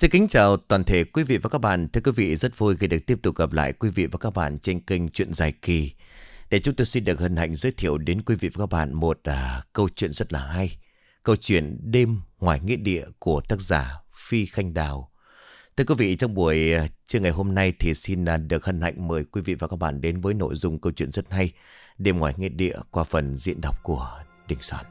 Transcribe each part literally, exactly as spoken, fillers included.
Xin kính chào toàn thể quý vị và các bạn. Thưa quý vị, rất vui khi được tiếp tục gặp lại quý vị và các bạn trên kênh Chuyện Dài Kỳ. Để chúng tôi xin được hân hạnh giới thiệu đến quý vị và các bạn một à, câu chuyện rất là hay. Câu chuyện Đêm Ngoài Nghĩa Địa của tác giả Phi Khanh Đào. Thưa quý vị, trong buổi à, trưa ngày hôm nay thì xin à, được hân hạnh mời quý vị và các bạn đến với nội dung câu chuyện rất hay Đêm Ngoài Nghĩa Địa qua phần diễn đọc của Đình Soạn.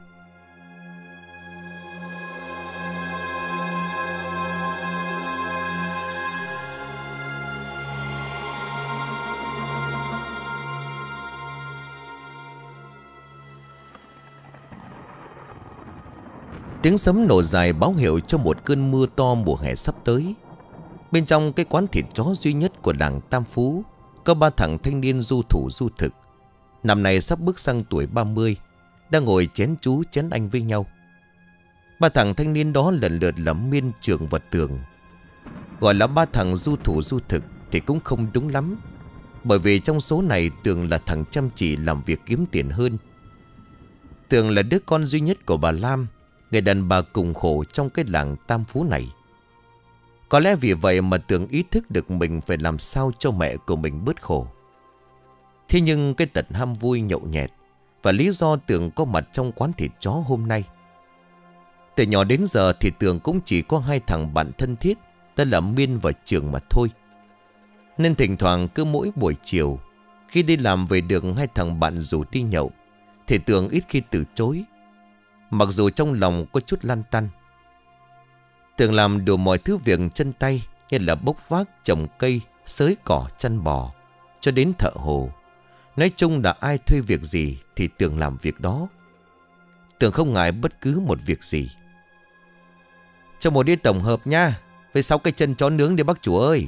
Tiếng sấm nổ dài báo hiệu cho một cơn mưa to mùa hè sắp tới. Bên trong cái quán thịt chó duy nhất của làng Tam Phú có ba thằng thanh niên du thủ du thực. Năm nay sắp bước sang tuổi ba mươi, đang ngồi chén chú chén anh với nhau. Ba thằng thanh niên đó lần lượt là Miên, Trường và Tường. Gọi là ba thằng du thủ du thực thì cũng không đúng lắm, bởi vì trong số này Tường là thằng chăm chỉ làm việc kiếm tiền hơn. Tường là đứa con duy nhất của bà Lam, người đàn bà cùng khổ trong cái làng Tam Phú này. Có lẽ vì vậy mà Tường ý thức được mình phải làm sao cho mẹ của mình bớt khổ. Thế nhưng cái tật ham vui nhậu nhẹt và lý do Tường có mặt trong quán thịt chó hôm nay. Từ nhỏ đến giờ thì Tường cũng chỉ có hai thằng bạn thân thiết, tên là Miên và Trường mà thôi. Nên thỉnh thoảng cứ mỗi buổi chiều, khi đi làm về đường hai thằng bạn rủ đi nhậu, thì Tường ít khi từ chối, mặc dù trong lòng có chút lăn tăn. Tường làm đủ mọi thứ việc chân tay, như là bốc vác, trồng cây, xới cỏ, chăn bò, cho đến thợ hồ. Nói chung là ai thuê việc gì thì Tường làm việc đó. Tường không ngại bất cứ một việc gì. Cho một đĩa tổng hợp nha, với sáu cái chân chó nướng đi bác chủ ơi.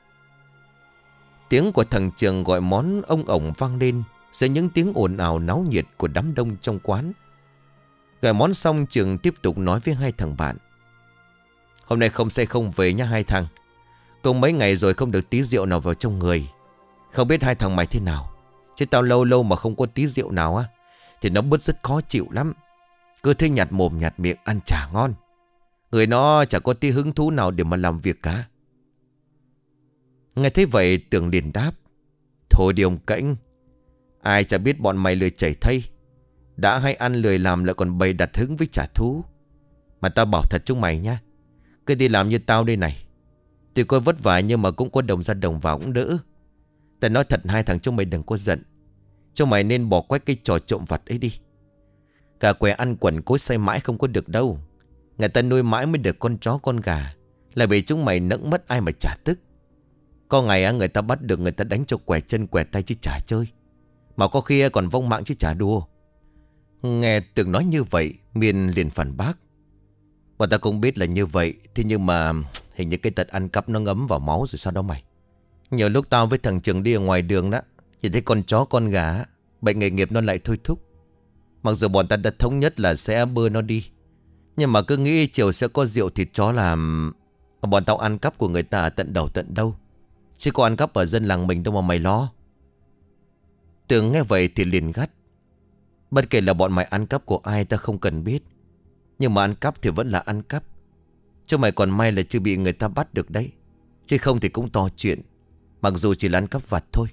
Tiếng của thằng Trường gọi món ông ổng vang lên giữa những tiếng ồn ào náo nhiệt của đám đông trong quán. Gọi món xong, Trường tiếp tục nói với hai thằng bạn. Hôm nay không say không về nha hai thằng. Cùng mấy ngày rồi không được tí rượu nào vào trong người. Không biết hai thằng mày thế nào, chứ tao lâu lâu mà không có tí rượu nào á thì nó bứt rất khó chịu lắm. Cứ thế nhạt mồm nhạt miệng ăn chả ngon. Người nó chả có tí hứng thú nào để mà làm việc cả. Nghe thấy vậy Tường liền đáp. Thôi đi ông Cảnh, ai chả biết bọn mày lười chảy thây, đã hay ăn lười làm lại còn bày đặt hứng với trả thú. Mà tao bảo thật chúng mày nhá, cứ đi làm như tao đây này, tuy có vất vả nhưng mà cũng có đồng ra đồng vào cũng đỡ. Tao nói thật, hai thằng chúng mày đừng có giận. Chúng mày nên bỏ quách cái trò trộm vặt ấy đi. Cả què ăn quần cối say mãi không có được đâu. Người ta nuôi mãi mới được con chó con gà, là vì chúng mày nẫng mất ai mà trả tức. Có ngày á, người ta bắt được người ta đánh cho què chân què tay chứ chả chơi, mà có khi còn vong mạng chứ chả đùa. Nghe Tường nói như vậy, Miên liền phản bác. Bọn ta cũng biết là như vậy, thế nhưng mà hình như cái tật ăn cắp nó ngấm vào máu rồi sao đâu mày. Nhiều lúc tao với thằng Trường đi ở ngoài đường đó, nhìn thấy con chó con gà, bệnh nghề nghiệp nó lại thôi thúc. Mặc dù bọn ta đã thống nhất là sẽ bơ nó đi, nhưng mà cứ nghĩ chiều sẽ có rượu thịt chó làm. Bọn tao ăn cắp của người ta ở tận đầu tận đâu, chứ có ăn cắp ở dân làng mình đâu mà mày lo. Tường nghe vậy thì liền gắt. Bất kể là bọn mày ăn cắp của ai ta không cần biết, nhưng mà ăn cắp thì vẫn là ăn cắp. Chứ mày còn may là chưa bị người ta bắt được đấy, chứ không thì cũng to chuyện, mặc dù chỉ là ăn cắp vặt thôi.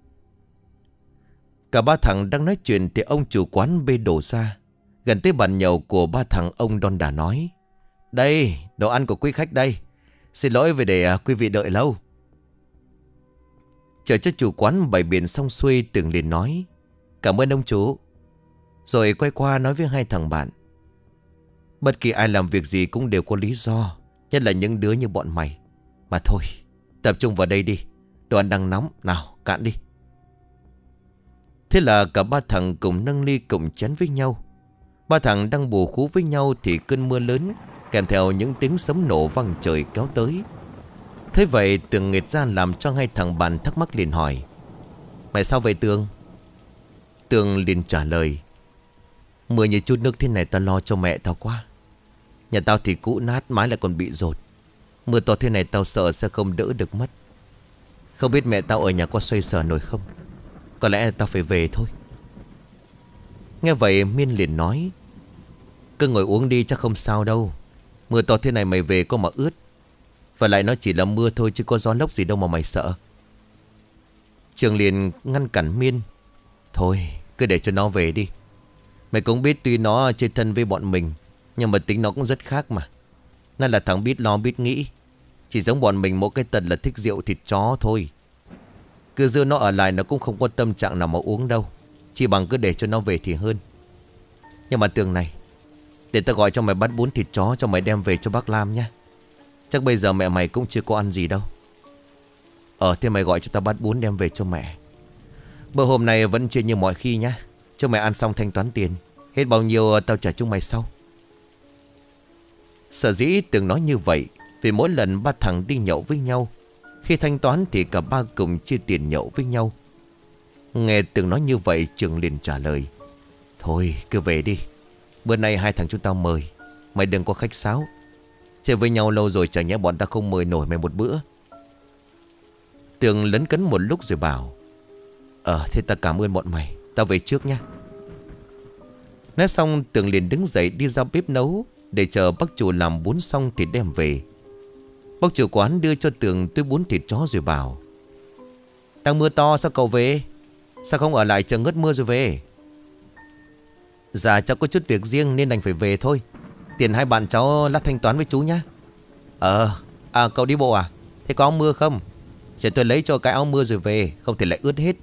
Cả ba thằng đang nói chuyện thì ông chủ quán bê đồ ra. Gần tới bàn nhậu của ba thằng, ông đon đả nói. Đây, đồ ăn của quý khách đây. Xin lỗi vì để quý vị đợi lâu. Chờ cho chủ quán bày biện xong xuôi, Tường liền nói. Cảm ơn ông chủ. Rồi quay qua nói với hai thằng bạn. Bất kỳ ai làm việc gì cũng đều có lý do, nhất là những đứa như bọn mày. Mà thôi, tập trung vào đây đi, đồ ăn đang nóng, nào cạn đi. Thế là cả ba thằng cùng nâng ly cùng chén với nhau. Ba thằng đang bù khú với nhau thì cơn mưa lớn kèm theo những tiếng sấm nổ vang trời kéo tới. Thế vậy Tường nghệt ra làm cho hai thằng bạn thắc mắc liền hỏi. Mày sao vậy Tường? Tường liền trả lời. Mưa như chút nước thế này tao lo cho mẹ tao quá. Nhà tao thì cũ nát, mái lại còn bị dột. Mưa to thế này tao sợ sẽ không đỡ được mất. Không biết mẹ tao ở nhà có xoay sở nổi không. Có lẽ tao phải về thôi. Nghe vậy Miên liền nói. Cứ ngồi uống đi chắc không sao đâu. Mưa to thế này mày về có mà ướt. Và lại nó chỉ là mưa thôi chứ có gió lốc gì đâu mà mày sợ. Trường liền ngăn cản Miên. Thôi cứ để cho nó về đi. Mày cũng biết tuy nó chơi thân với bọn mình, nhưng mà tính nó cũng rất khác mà. Nó là thằng biết lo biết nghĩ. Chỉ giống bọn mình mỗi cái tật là thích rượu thịt chó thôi. Cứ giữ nó ở lại nó cũng không có tâm trạng nào mà uống đâu. Chỉ bằng cứ để cho nó về thì hơn. Nhưng mà Tường này, để tao gọi cho mày bát bún thịt chó cho mày đem về cho bác Lam nhá. Chắc bây giờ mẹ mày cũng chưa có ăn gì đâu. Ờ thế mày gọi cho tao bát bún đem về cho mẹ. Bữa hôm nay vẫn chưa như mọi khi nhá. Cho mày ăn xong thanh toán tiền. Hết bao nhiêu tao trả chúng mày sau. Sở dĩ Tường nói như vậy vì mỗi lần ba thằng đi nhậu với nhau, khi thanh toán thì cả ba cùng chia tiền nhậu với nhau. Nghe Tường nói như vậy, Trường liền trả lời. Thôi cứ về đi. Bữa nay hai thằng chúng tao mời. Mày đừng có khách sáo. Chơi với nhau lâu rồi chẳng nhẽ bọn ta không mời nổi mày một bữa. Tường lấn cấn một lúc rồi bảo. Ờ thế ta cảm ơn bọn mày. Tao về trước nhá. Nói xong Tường liền đứng dậy đi ra bếp nấu, để chờ bác chủ làm bún xong thì đem về. Bác chủ quán đưa cho Tường túi bún thịt chó rồi bảo. Đang mưa to sao cậu về? Sao không ở lại chờ ngớt mưa rồi về? Dạ cháu có chút việc riêng nên đành phải về thôi. Tiền hai bạn cháu lát thanh toán với chú nhá. Ờ à cậu đi bộ à? Thế có áo mưa không? Để tôi lấy cho cái áo mưa rồi về, không thì lại ướt hết.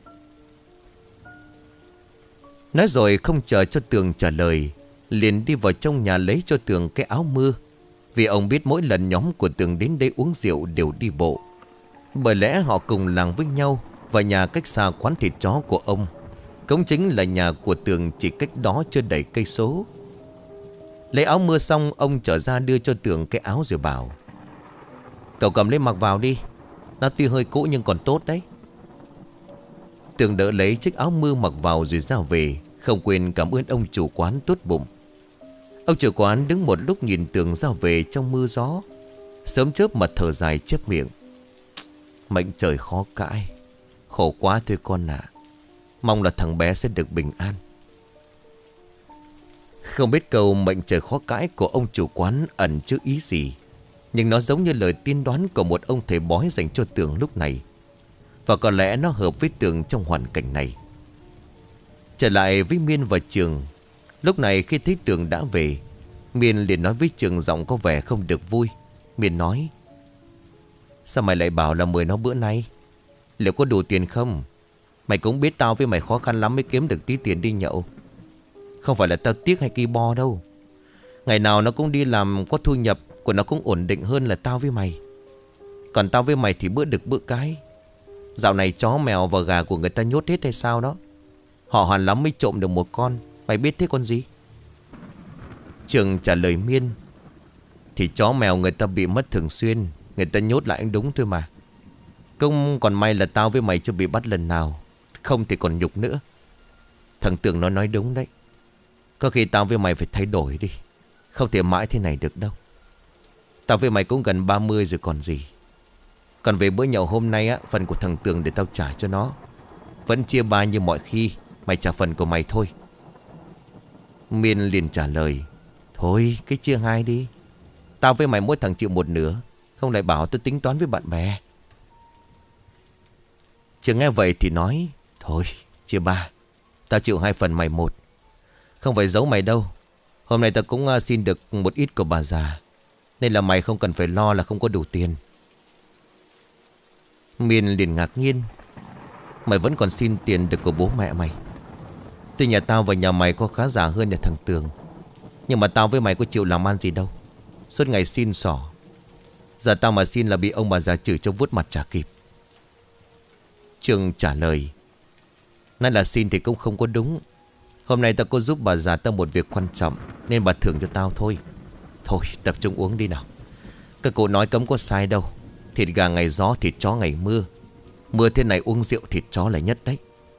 Nói rồi không chờ cho Tường trả lời, liền đi vào trong nhà lấy cho Tường cái áo mưa. Vì ông biết mỗi lần nhóm của Tường đến đây uống rượu đều đi bộ. Bởi lẽ họ cùng làng với nhau. Và nhà cách xa quán thịt chó của ông cũng chính là nhà của Tường, chỉ cách đó chưa đầy cây số. Lấy áo mưa xong, ông trở ra đưa cho Tường cái áo rồi bảo. Cậu cầm lấy mặc vào đi. Nó tuy hơi cũ nhưng còn tốt đấy. Tường đỡ lấy chiếc áo mưa mặc vào rồi ra về, không quên cảm ơn ông chủ quán tốt bụng. Ông chủ quán đứng một lúc nhìn Tường ra về trong mưa gió, sớm chớp mà thở dài chép miệng. Mệnh trời khó cãi. Khổ quá thôi con ạ. À. Mong là thằng bé sẽ được bình an. Không biết câu mệnh trời khó cãi của ông chủ quán ẩn chứa ý gì, nhưng nó giống như lời tiên đoán của một ông thầy bói dành cho Tường lúc này. Và có lẽ nó hợp với Tường trong hoàn cảnh này. Trở lại với Miên và Trường. Lúc này khi thấy Tường đã về, Miên liền nói với Trường giọng có vẻ không được vui. Miên nói. Sao mày lại bảo là mời nó bữa nay? Liệu có đủ tiền không? Mày cũng biết tao với mày khó khăn lắm mới kiếm được tí tiền đi nhậu. Không phải là tao tiếc hay ki bo đâu. Ngày nào nó cũng đi làm có thu nhập của nó cũng ổn định hơn là tao với mày. Còn tao với mày thì bữa được bữa cái. Dạo này chó mèo và gà của người ta nhốt hết hay sao đó. Họ hoàn lắm mới trộm được một con. Mày biết thế con gì? Trường trả lời Miên. Thì chó mèo người ta bị mất thường xuyên, người ta nhốt lại anh đúng thôi mà. Không còn may là tao với mày chưa bị bắt lần nào. Không thì còn nhục nữa. Thằng Tường nó nói đúng đấy. Có khi tao với mày phải thay đổi đi. Không thể mãi thế này được đâu. Tao với mày cũng gần ba mươi rồi còn gì. Còn về bữa nhậu hôm nay á, phần của thằng Tường để tao trả cho nó. Vẫn chia ba như mọi khi. Mày trả phần của mày thôi. Miên liền trả lời. Thôi cái chia hai đi. Tao với mày mỗi thằng chịu một nửa. Không lại bảo tôi tính toán với bạn bè. Trường nghe vậy thì nói. Thôi chia ba. Tao chịu hai phần mày một. Không phải giấu mày đâu. Hôm nay tao cũng xin được một ít của bà già. Nên là mày không cần phải lo là không có đủ tiền. Miên liền ngạc nhiên. Mày vẫn còn xin tiền được của bố mẹ mày. Tuy nhà tao và nhà mày có khá giả hơn nhà thằng Tường, nhưng mà tao với mày có chịu làm ăn gì đâu. Suốt ngày xin xỏ. Giờ tao mà xin là bị ông bà già chửi cho vuốt mặt chả kịp. Trường trả lời. Nói là xin thì cũng không có đúng. Hôm nay tao có giúp bà già tao một việc quan trọng, nên bà thưởng cho tao thôi. Thôi tập trung uống đi nào. Các cụ nói cấm có sai đâu. Thịt gà ngày gió, thịt chó ngày mưa. Mưa thế này uống rượu thịt chó là nhất đấy.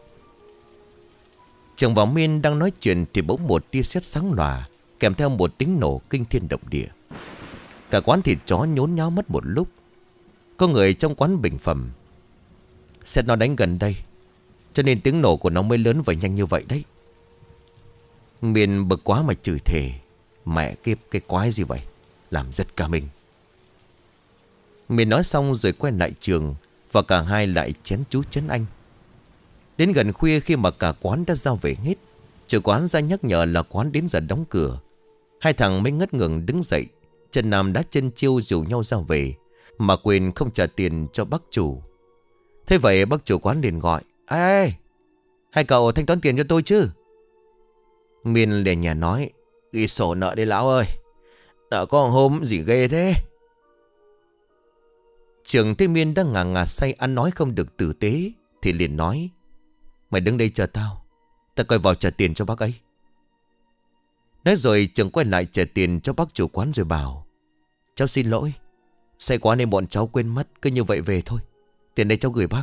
Trường và Miên đang nói chuyện thì bỗng một tia sét sáng lòa, kèm theo một tiếng nổ kinh thiên động địa. Cả quán thịt chó nhốn nháo mất một lúc. Có người trong quán bình phẩm. Sét nó đánh gần đây, cho nên tiếng nổ của nó mới lớn và nhanh như vậy đấy. Miên bực quá mà chửi thề. Mẹ kiếp cái quái gì vậy, làm rất cả mình. Miền nói xong rồi quay lại Trường, và cả hai lại chén chú chén anh. Đến gần khuya khi mà cả quán đã giao về hết, chủ quán ra nhắc nhở là quán đến giờ đóng cửa. Hai thằng mới ngất ngừng đứng dậy. Trần Nam đã chân chiêu rủ nhau ra về, mà quên không trả tiền cho bác chủ. Thế vậy bác chủ quán liền gọi: Ê, ê, hai cậu thanh toán tiền cho tôi chứ? Miên liền nhà nói: Ghi sổ nợ đi lão ơi, nợ có hôm gì ghê thế. Trường thấy Miên đang ngà ngà say, ăn nói không được tử tế, thì liền nói: Mày đứng đây chờ tao, tao coi vào trả tiền cho bác ấy. Nói rồi Trường quay lại trả tiền cho bác chủ quán rồi bảo: Cháu xin lỗi, say quá nên bọn cháu quên mất, cứ như vậy về thôi. Tiền đây cháu gửi bác.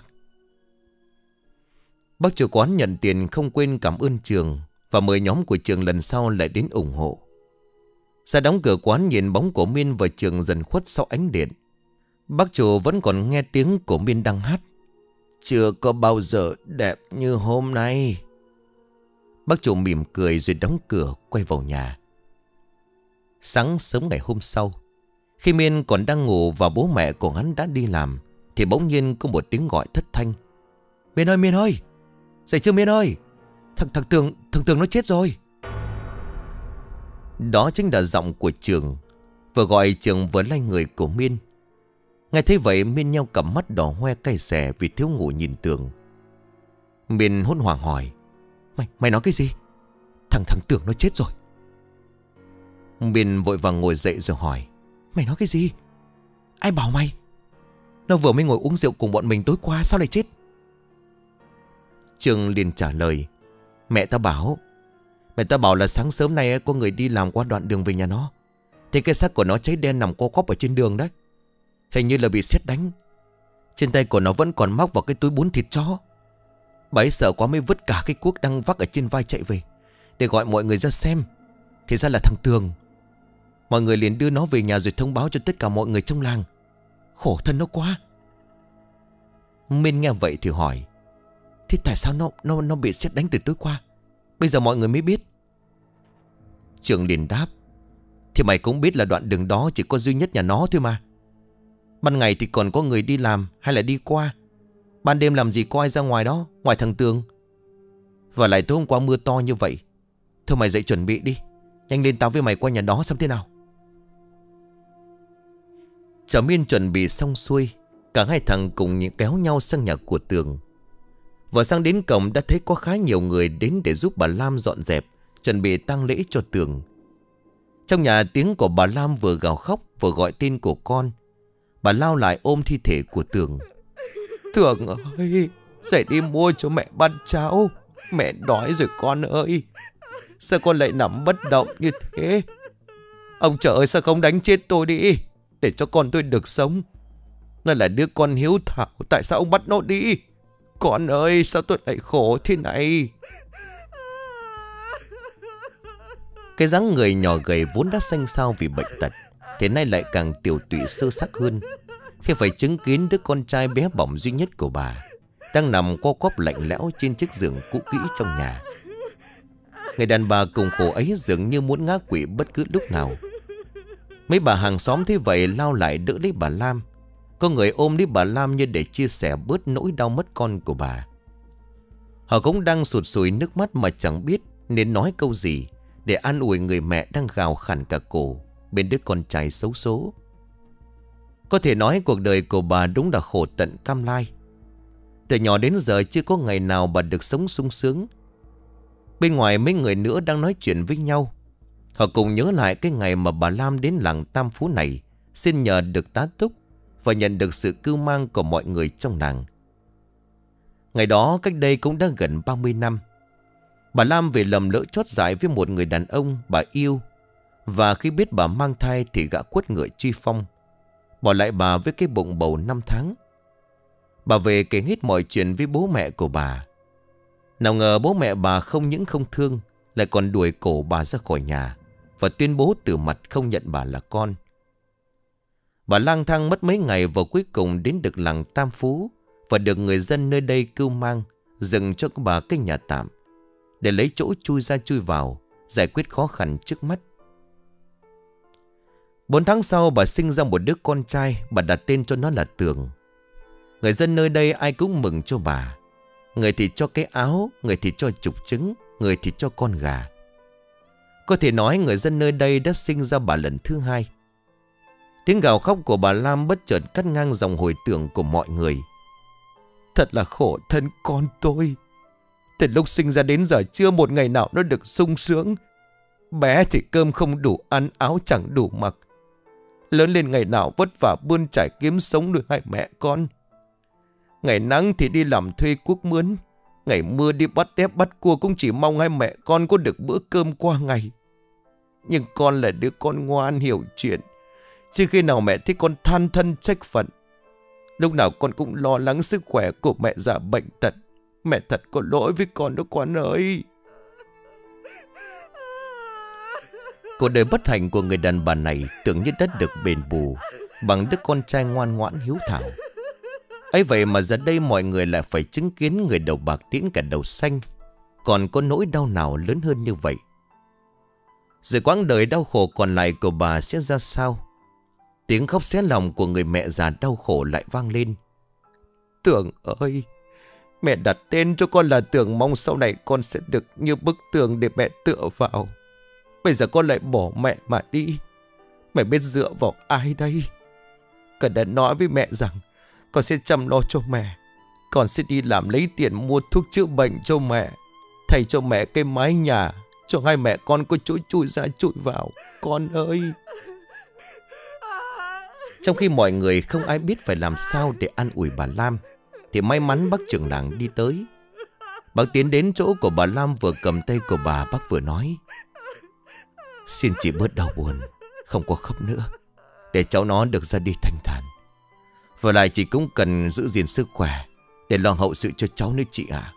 Bác chủ quán nhận tiền không quên cảm ơn Trường, và mời nhóm của Trường lần sau lại đến ủng hộ. Ra đóng cửa quán nhìn bóng của Miên và Trường dần khuất sau ánh điện. Bác chủ vẫn còn nghe tiếng của Miên đang hát: Chưa có bao giờ đẹp như hôm nay. Bác chủ mỉm cười rồi đóng cửa quay vào nhà. Sáng sớm ngày hôm sau, khi Miên còn đang ngủ và bố mẹ của hắn đã đi làm, thì bỗng nhiên có một tiếng gọi thất thanh: Miên ơi, Miên ơi, dậy chưa Miên ơi? Thằng thằng Tường, thằng Tường nó chết rồi. Đó chính là giọng của Trường, vừa gọi Trường vừa lay người của Miên. Nghe thấy vậy Miên nheo cặp mắt đỏ hoe cay xè vì thiếu ngủ nhìn Tường. Miên hốt hoảng hỏi: Mày, mày nói cái gì? Thằng thằng Tường nó chết rồi. Miên vội vàng ngồi dậy rồi hỏi: Mày nói cái gì? Ai bảo mày? Nó vừa mới ngồi uống rượu cùng bọn mình tối qua, sao lại chết? Trường liền trả lời: Mẹ ta bảo Mẹ ta bảo là sáng sớm nay có người đi làm qua đoạn đường về nhà nó, thì cái xác của nó cháy đen nằm co quắp ở trên đường đấy. Hình như là bị sét đánh. Trên tay của nó vẫn còn móc vào cái túi bún thịt chó. Bà ấy sợ quá mới vứt cả cái cuốc đang vác ở trên vai chạy về, để gọi mọi người ra xem. Thì ra là thằng Tường. Mọi người liền đưa nó về nhà rồi thông báo cho tất cả mọi người trong làng. Khổ thân nó quá. Minh nghe vậy thì hỏi: Thế tại sao nó nó nó bị sét đánh từ tối qua, bây giờ mọi người mới biết? Trường liền đáp: Thì mày cũng biết là đoạn đường đó chỉ có duy nhất nhà nó thôi mà. Ban ngày thì còn có người đi làm hay là đi qua, ban đêm làm gì có ai ra ngoài đó, ngoài thằng Tường. Và lại tối hôm qua mưa to như vậy. Thôi mày dậy chuẩn bị đi, nhanh lên, tao với mày qua nhà đó xem thế nào. Chả Miên chuẩn bị xong xuôi, cả hai thằng cùng kéo nhau sang nhà của Tường. Vừa sang đến cổng đã thấy có khá nhiều người đến để giúp bà Lam dọn dẹp, chuẩn bị tang lễ cho Tường. Trong nhà tiếng của bà Lam vừa gào khóc vừa gọi tên của con. Bà lao lại ôm thi thể của Tường: Tường ơi, dậy đi mua cho mẹ bát cháo. Mẹ đói rồi con ơi. Sao con lại nằm bất động như thế? Ông trời ơi, sao không đánh chết tôi đi, để cho con tôi được sống. Nó là đứa con hiếu thảo, tại sao ông bắt nó đi? Con ơi, sao tôi lại khổ thế này? Cái dáng người nhỏ gầy vốn đã xanh xao vì bệnh tật, thế nay lại càng tiều tụy sơ xác hơn, khi phải chứng kiến đứa con trai bé bỏng duy nhất của bà đang nằm co quắp lạnh lẽo trên chiếc giường cũ kỹ trong nhà. Người đàn bà cùng khổ ấy dường như muốn ngã quỵ bất cứ lúc nào. Mấy bà hàng xóm thấy vậy lao lại đỡ lấy bà Lam. Có người ôm lấy bà Lam như để chia sẻ bớt nỗi đau mất con của bà. Họ cũng đang sụt sùi nước mắt mà chẳng biết nên nói câu gì để an ủi người mẹ đang gào khản cả cổ bên đứa con trai xấu số. Có thể nói cuộc đời của bà đúng là khổ tận cam lai. Từ nhỏ đến giờ chưa có ngày nào bà được sống sung sướng. Bên ngoài mấy người nữa đang nói chuyện với nhau. Họ cùng nhớ lại cái ngày mà bà Lam đến làng Tam Phú này xin nhờ được tá túc và nhận được sự cưu mang của mọi người trong làng. Ngày đó cách đây cũng đã gần ba mươi năm. Bà Lam về lầm lỡ chót dại với một người đàn ông bà yêu. Và khi biết bà mang thai thì gã quất ngựa truy phong, bỏ lại bà với cái bụng bầu năm tháng. Bà về kể hết mọi chuyện với bố mẹ của bà. Nào ngờ bố mẹ bà không những không thương, lại còn đuổi cổ bà ra khỏi nhà và tuyên bố từ mặt không nhận bà là con. Bà lang thang mất mấy ngày và cuối cùng đến được làng Tam Phú và được người dân nơi đây cưu mang, dựng cho bà cái nhà tạm để lấy chỗ chui ra chui vào, giải quyết khó khăn trước mắt. Bốn tháng sau bà sinh ra một đứa con trai. Bà đặt tên cho nó là Tường. Người dân nơi đây ai cũng mừng cho bà. Người thì cho cái áo, người thì cho chục trứng, người thì cho con gà. Có thể nói người dân nơi đây đã sinh ra bà lần thứ hai. Tiếng gào khóc của bà Lam bất chợt cắt ngang dòng hồi tưởng của mọi người. Thật là khổ thân con tôi. Từ lúc sinh ra đến giờ chưa một ngày nào nó được sung sướng. Bé thì cơm không đủ ăn, áo chẳng đủ mặc. Lớn lên ngày nào vất vả bươn trải kiếm sống được hai mẹ con. Ngày nắng thì đi làm thuê cuốc mướn, ngày mưa đi bắt tép bắt cua, cũng chỉ mong hai mẹ con có được bữa cơm qua ngày. Nhưng con là đứa con ngoan hiểu chuyện, chứ khi nào mẹ thấy con than thân trách phận. Lúc nào con cũng lo lắng sức khỏe của mẹ già bệnh tật. Mẹ thật có lỗi với con đó con ơi. Cuộc đời bất hạnh của người đàn bà này tưởng như đã được đền bù bằng đứa con trai ngoan ngoãn hiếu thảo. Ấy vậy mà giờ đây mọi người lại phải chứng kiến người đầu bạc tiễn cả đầu xanh. Còn có nỗi đau nào lớn hơn như vậy? Rồi quãng đời đau khổ còn lại của bà sẽ ra sao? Tiếng khóc xé lòng của người mẹ già đau khổ lại vang lên. Tường ơi, mẹ đặt tên cho con là Tường, mong sau này con sẽ được như bức tường để mẹ tựa vào. Bây giờ con lại bỏ mẹ mà đi. Mẹ biết dựa vào ai đây? Con đã nói với mẹ rằng con sẽ chăm lo cho mẹ. Con sẽ đi làm lấy tiền mua thuốc chữa bệnh cho mẹ, thay cho mẹ cái mái nhà, cho hai mẹ con có chỗ chui ra chui vào. Con ơi. Trong khi mọi người không ai biết phải làm sao để an ủi bà Lam, thì may mắn bác trưởng làng đi tới. Bác tiến đến chỗ của bà Lam, vừa cầm tay của bà, bác vừa nói: Xin chị bớt đau buồn, không có khóc nữa, để cháu nó được ra đi thanh thản. Và lại chị cũng cần giữ gìn sức khỏe để lo hậu sự cho cháu nữa chị ạ.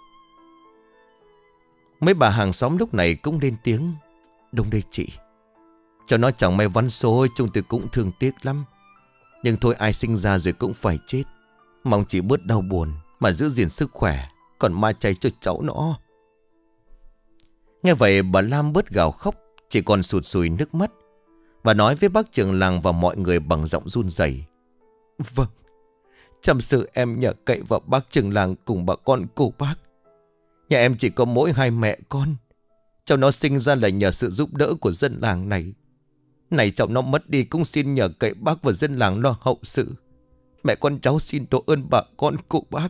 Mấy bà hàng xóm lúc này cũng lên tiếng: Đúng đây chị, cháu nó chẳng may vắn số, chúng tôi cũng thương tiếc lắm. Nhưng thôi, ai sinh ra rồi cũng phải chết. Mong chị bớt đau buồn mà giữ gìn sức khỏe, còn ma chay cho cháu nó. Nghe vậy bà Lam bớt gào khóc, chỉ còn sụt sùi nước mắt. Bà nói với bác trưởng làng và mọi người bằng giọng run rẩy: Vâng, chăm sự em nhờ cậy vào bác trưởng làng cùng bà con cô bác. Nhà em chỉ có mỗi hai mẹ con. Cháu nó sinh ra là nhờ sự giúp đỡ của dân làng này. Này cháu nó mất đi cũng xin nhờ cậy bác và dân làng lo hậu sự. Mẹ con cháu xin tổ ơn bà con cô bác.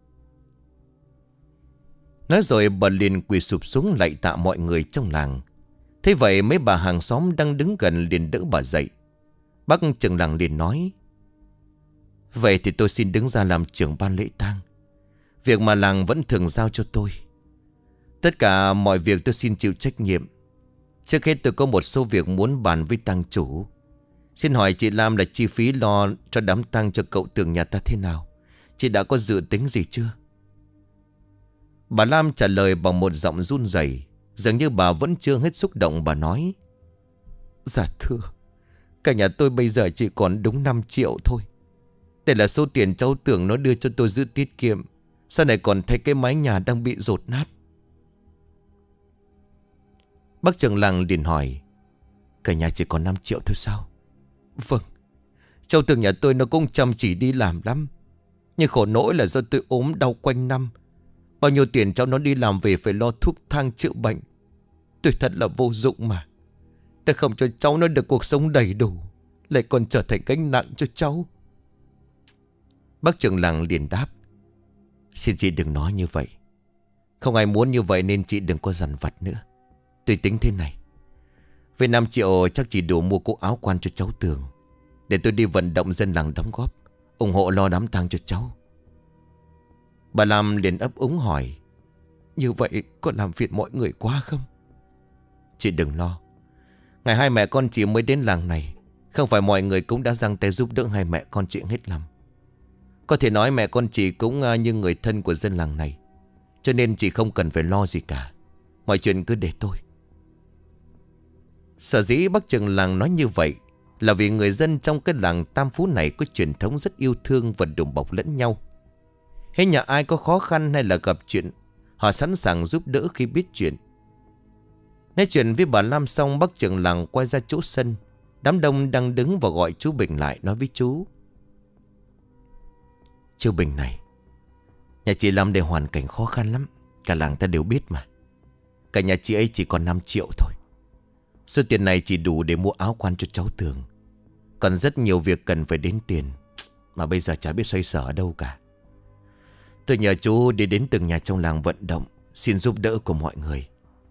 Nói rồi bà liền quỳ sụp xuống lạy tạ mọi người trong làng. Thế vậy mấy bà hàng xóm đang đứng gần liền đỡ bà dậy. Bác trưởng làng liền nói: Vậy thì tôi xin đứng ra làm trưởng ban lễ tang, việc mà làng vẫn thường giao cho tôi. Tất cả mọi việc tôi xin chịu trách nhiệm. Trước hết tôi có một số việc muốn bàn với tang chủ. Xin hỏi chị Lam là chi phí lo cho đám tang cho cậu Tường nhà ta thế nào? Chị đã có dự tính gì chưa? Bà Lam trả lời bằng một giọng run rẩy, dường như bà vẫn chưa hết xúc động. Bà nói: Dạ thưa, cả nhà tôi bây giờ chỉ còn đúng năm triệu thôi. Đây là số tiền cháu Tường nó đưa cho tôi giữ tiết kiệm. Sau này còn thấy cái mái nhà đang bị dột nát. Bác trưởng làng liền hỏi: Cả nhà chỉ còn năm triệu thôi sao? Vâng, cháu Tường nhà tôi nó cũng chăm chỉ đi làm lắm. Nhưng khổ nỗi là do tôi ốm đau quanh năm. Bao nhiêu tiền cháu nó đi làm về phải lo thuốc thang chữa bệnh. Tôi thật là vô dụng mà. Đã không cho cháu nó được cuộc sống đầy đủ, lại còn trở thành gánh nặng cho cháu. Bác trưởng làng liền đáp: Xin chị đừng nói như vậy. Không ai muốn như vậy nên chị đừng có dằn vặt nữa. Tôi tính thế này, với năm triệu chắc chỉ đủ mua cỗ áo quan cho cháu Tường, để tôi đi vận động dân làng đóng góp, ủng hộ lo đám tang cho cháu. Bà Lam liền ấp úng hỏi: Như vậy có làm phiền mọi người quá không? Chị đừng lo. Ngày hai mẹ con chị mới đến làng này, không phải mọi người cũng đã giang tay giúp đỡ hai mẹ con chị hết lòng. Có thể nói mẹ con chị cũng như người thân của dân làng này, cho nên chị không cần phải lo gì cả. Mọi chuyện cứ để tôi. Sở dĩ bác trưởng làng nói như vậy là vì người dân trong cái làng Tam Phú này có truyền thống rất yêu thương và đùm bọc lẫn nhau. Hễ nhà ai có khó khăn hay là gặp chuyện, họ sẵn sàng giúp đỡ khi biết chuyện. Nói chuyện với bà Lam xong, bác trưởng làng quay ra chỗ sân. Đám đông đang đứng và gọi chú Bình lại, nói với chú: Chú Bình này, nhà chị Lâm đây hoàn cảnh khó khăn lắm, cả làng ta đều biết mà. Cả nhà chị ấy chỉ còn năm triệu thôi. Số tiền này chỉ đủ để mua áo quan cho cháu Tường. Còn rất nhiều việc cần phải đến tiền, mà bây giờ chả biết xoay sở ở đâu cả. Tôi nhờ chú đi đến từng nhà trong làng vận động, xin giúp đỡ của mọi người.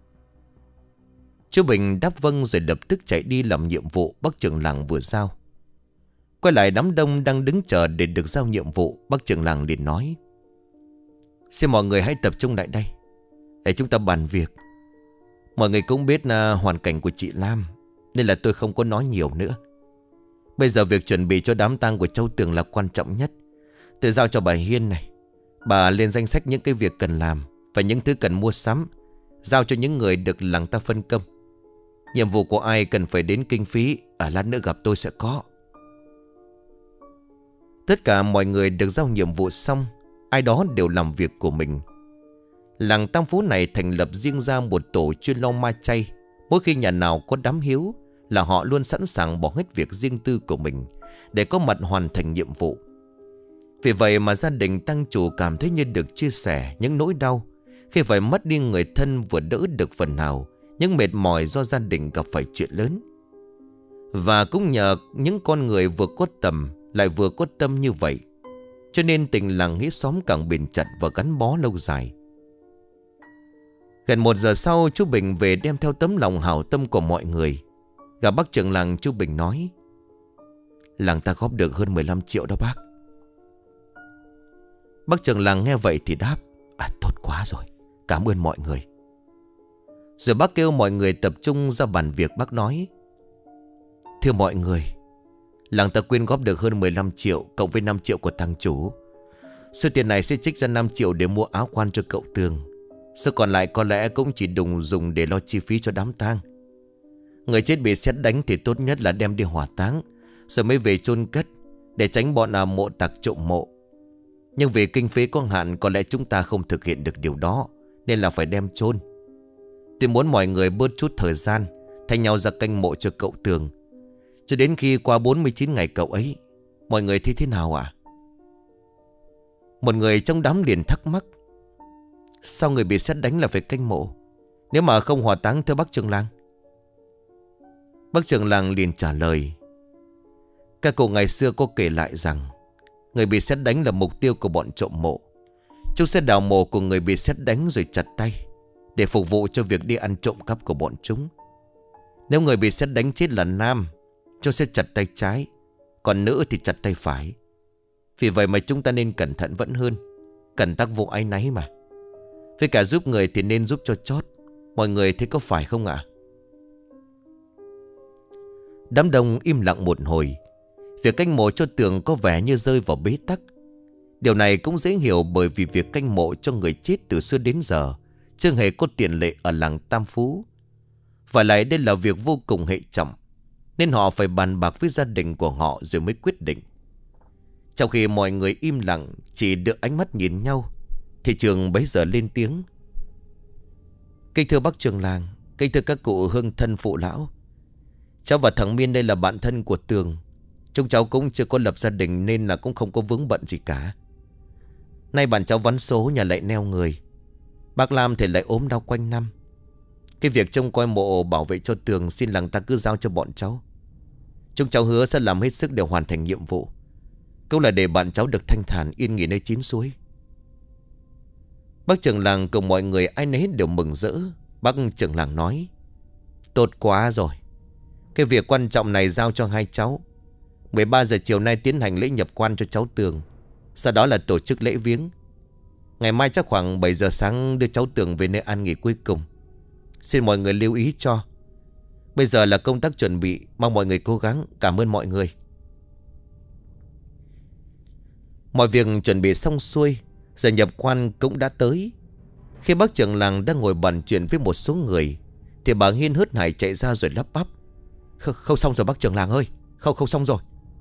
Chú Bình đáp vâng rồi lập tức chạy đi làm nhiệm vụ bác trưởng làng vừa giao. Quay lại đám đông đang đứng chờ để được giao nhiệm vụ, bác trưởng làng liền nói: Xin mọi người hãy tập trung lại đây để chúng ta bàn việc. Mọi người cũng biết là hoàn cảnh của chị Lam, nên là tôi không có nói nhiều nữa. Bây giờ việc chuẩn bị cho đám tang của cháu Tường là quan trọng nhất. Tôi giao cho bà Hiên này, bà lên danh sách những cái việc cần làm và những thứ cần mua sắm, giao cho những người được làng ta phân công. Nhiệm vụ của ai cần phải đến kinh phí, ở lát nữa gặp tôi sẽ có. Tất cả mọi người được giao nhiệm vụ xong, ai đó đều làm việc của mình. Làng Tam Phú này thành lập riêng ra một tổ chuyên lo ma chay. Mỗi khi nhà nào có đám hiếu là họ luôn sẵn sàng bỏ hết việc riêng tư của mình để có mặt hoàn thành nhiệm vụ. Vì vậy mà gia đình tăng chủ cảm thấy như được chia sẻ những nỗi đau khi phải mất đi người thân, vừa đỡ được phần nào những mệt mỏi do gia đình gặp phải chuyện lớn. Và cũng nhờ những con người vừa có tầm lại vừa có tâm như vậy, cho nên tình làng nghĩa xóm càng bền chặt và gắn bó lâu dài. Gần một giờ sau, chú Bình về đem theo tấm lòng hảo tâm của mọi người. Gặp bác trưởng làng, chú Bình nói: Làng ta góp được hơn mười lăm triệu đó bác. Bác trưởng làng nghe vậy thì đáp: À, tốt quá rồi, cảm ơn mọi người. Rồi bác kêu mọi người tập trung ra bàn việc. Bác nói: Thưa mọi người, làng ta quyên góp được hơn mười lăm triệu cộng với năm triệu của tăng chủ. Số tiền này sẽ trích ra năm triệu để mua áo quan cho cậu Tường. Số còn lại có lẽ cũng chỉ đùng dùng để lo chi phí cho đám tang. Người chết bị sét đánh thì tốt nhất là đem đi hỏa táng rồi mới về chôn cất, để tránh bọn à mộ tặc trộm mộ. Nhưng vì kinh phí có hạn, có lẽ chúng ta không thực hiện được điều đó, nên là phải đem chôn. Tôi muốn mọi người bớt chút thời gian thay nhau ra canh mộ cho cậu Tường, cho đến khi qua bốn mươi chín ngày cậu ấy. Mọi người thấy thế nào ạ? Một người trong đám liền thắc mắc: Sao người bị sét đánh là phải canh mộ, nếu mà không hỏa táng thưa bác trưởng làng? Bác trưởng làng liền trả lời: Các cụ ngày xưa có kể lại rằng người bị sét đánh là mục tiêu của bọn trộm mộ. Chúng sẽ đào mộ của người bị sét đánh rồi chặt tay để phục vụ cho việc đi ăn trộm cắp của bọn chúng. Nếu người bị sét đánh chết là nam, chúng sẽ chặt tay trái, còn nữ thì chặt tay phải. Vì vậy mà chúng ta nên cẩn thận vẫn hơn. Cần tác vụ áy náy mà. Với cả giúp người thì nên giúp cho chót. Mọi người thấy có phải không ạ? Đám đông im lặng một hồi. Việc canh mộ cho Tường có vẻ như rơi vào bế tắc. Điều này cũng dễ hiểu, bởi vì việc canh mộ cho người chết từ xưa đến giờ chưa hề có tiền lệ ở làng Tam Phú. Và lại đây là việc vô cùng hệ trọng, nên họ phải bàn bạc với gia đình của họ rồi mới quyết định. Trong khi mọi người im lặng chỉ đưa ánh mắt nhìn nhau, thì Trường bấy giờ lên tiếng: Kính thưa bác trưởng làng, kính thưa các cụ hương thân phụ lão, cháu và thằng Miên đây là bạn thân của Tường. Chúng cháu cũng chưa có lập gia đình nên là cũng không có vướng bận gì cả. Nay bạn cháu vắn số, nhà lại neo người. Bác Lam thì lại ốm đau quanh năm. Cái việc trông coi mộ bảo vệ cho Tường xin làng ta cứ giao cho bọn cháu. Chúng cháu hứa sẽ làm hết sức để hoàn thành nhiệm vụ, cũng là để bạn cháu được thanh thản yên nghỉ nơi chín suối. Bác trưởng làng cùng mọi người ai nấy đều mừng rỡ. Bác trưởng làng nói: Tốt quá rồi. Cái việc quan trọng này giao cho hai cháu. mười ba giờ chiều nay tiến hành lễ nhập quan cho cháu Tường, sau đó là tổ chức lễ viếng. Ngày mai chắc khoảng bảy giờ sáng đưa cháu Tường về nơi an nghỉ cuối cùng. Xin mọi người lưu ý cho. Bây giờ là công tác chuẩn bị, mong mọi người cố gắng. Cảm ơn mọi người. Mọi việc chuẩn bị xong xuôi, giờ nhập quan cũng đã tới. Khi bác trưởng làng đang ngồi bàn chuyện với một số người, thì bà Hiên hớt hải chạy ra rồi lắp bắp: Không, không xong rồi bác trưởng làng ơi. Không không xong rồi.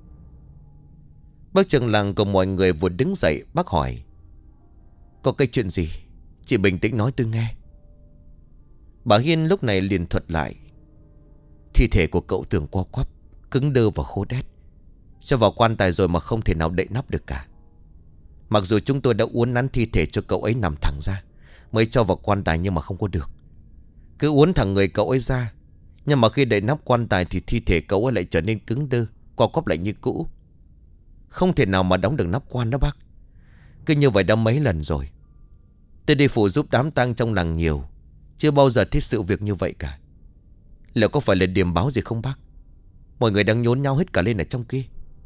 Bác trưởng làng cùng mọi người vừa đứng dậy. Bác hỏi: Có cái chuyện gì? Chị bình tĩnh nói tôi nghe. Bà Hiên lúc này liền thuật lại: Thi thể của cậu Tường co quắp, cứng đơ và khô đét. Cho vào quan tài rồi mà không thể nào đậy nắp được cả. Mặc dù chúng tôi đã uốn nắn thi thể cho cậu ấy nằm thẳng ra mới cho vào quan tài nhưng mà không có được. Cứ uốn thẳng người cậu ấy ra, nhưng mà khi đậy nắp quan tài thì thi thể cậu ấy lại trở nên cứng đơ, co quắp lại như cũ. Không thể nào mà đóng được nắp quan đó bác. Cứ như vậy đã mấy lần rồi. Tôi đi phụ giúp đám tang trong làng nhiều, chưa bao giờ thấy sự việc như vậy cả. Liệu có phải là điểm báo gì không bác? Mọi người đang nhốn nhau hết cả lên ở trong kia.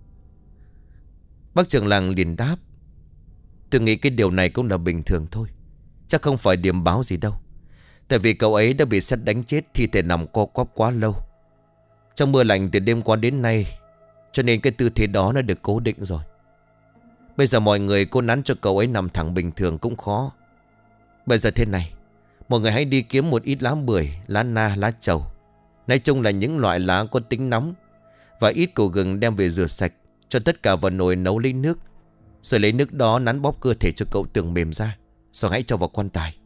Bác trưởng làng liền đáp: tôi nghĩ cái điều này cũng là bình thường thôi, chắc không phải điểm báo gì đâu. Tại vì cậu ấy đã bị sét đánh chết, thi thể nằm co quắp quá lâu, trong mưa lạnh từ đêm qua đến nay, cho nên cái tư thế đó nó được cố định rồi. Bây giờ mọi người cố nắn cho cậu ấy nằm thẳng bình thường cũng khó. Bây giờ thế này, mọi người hãy đi kiếm một ít lá bưởi, lá na, lá trầu, nói chung là những loại lá có tính nóng, và ít củ gừng đem về rửa sạch, cho tất cả vào nồi nấu lấy nước. Rồi lấy nước đó nắn bóp cơ thể cho cậu Tường mềm ra, rồi hãy cho vào quan tài.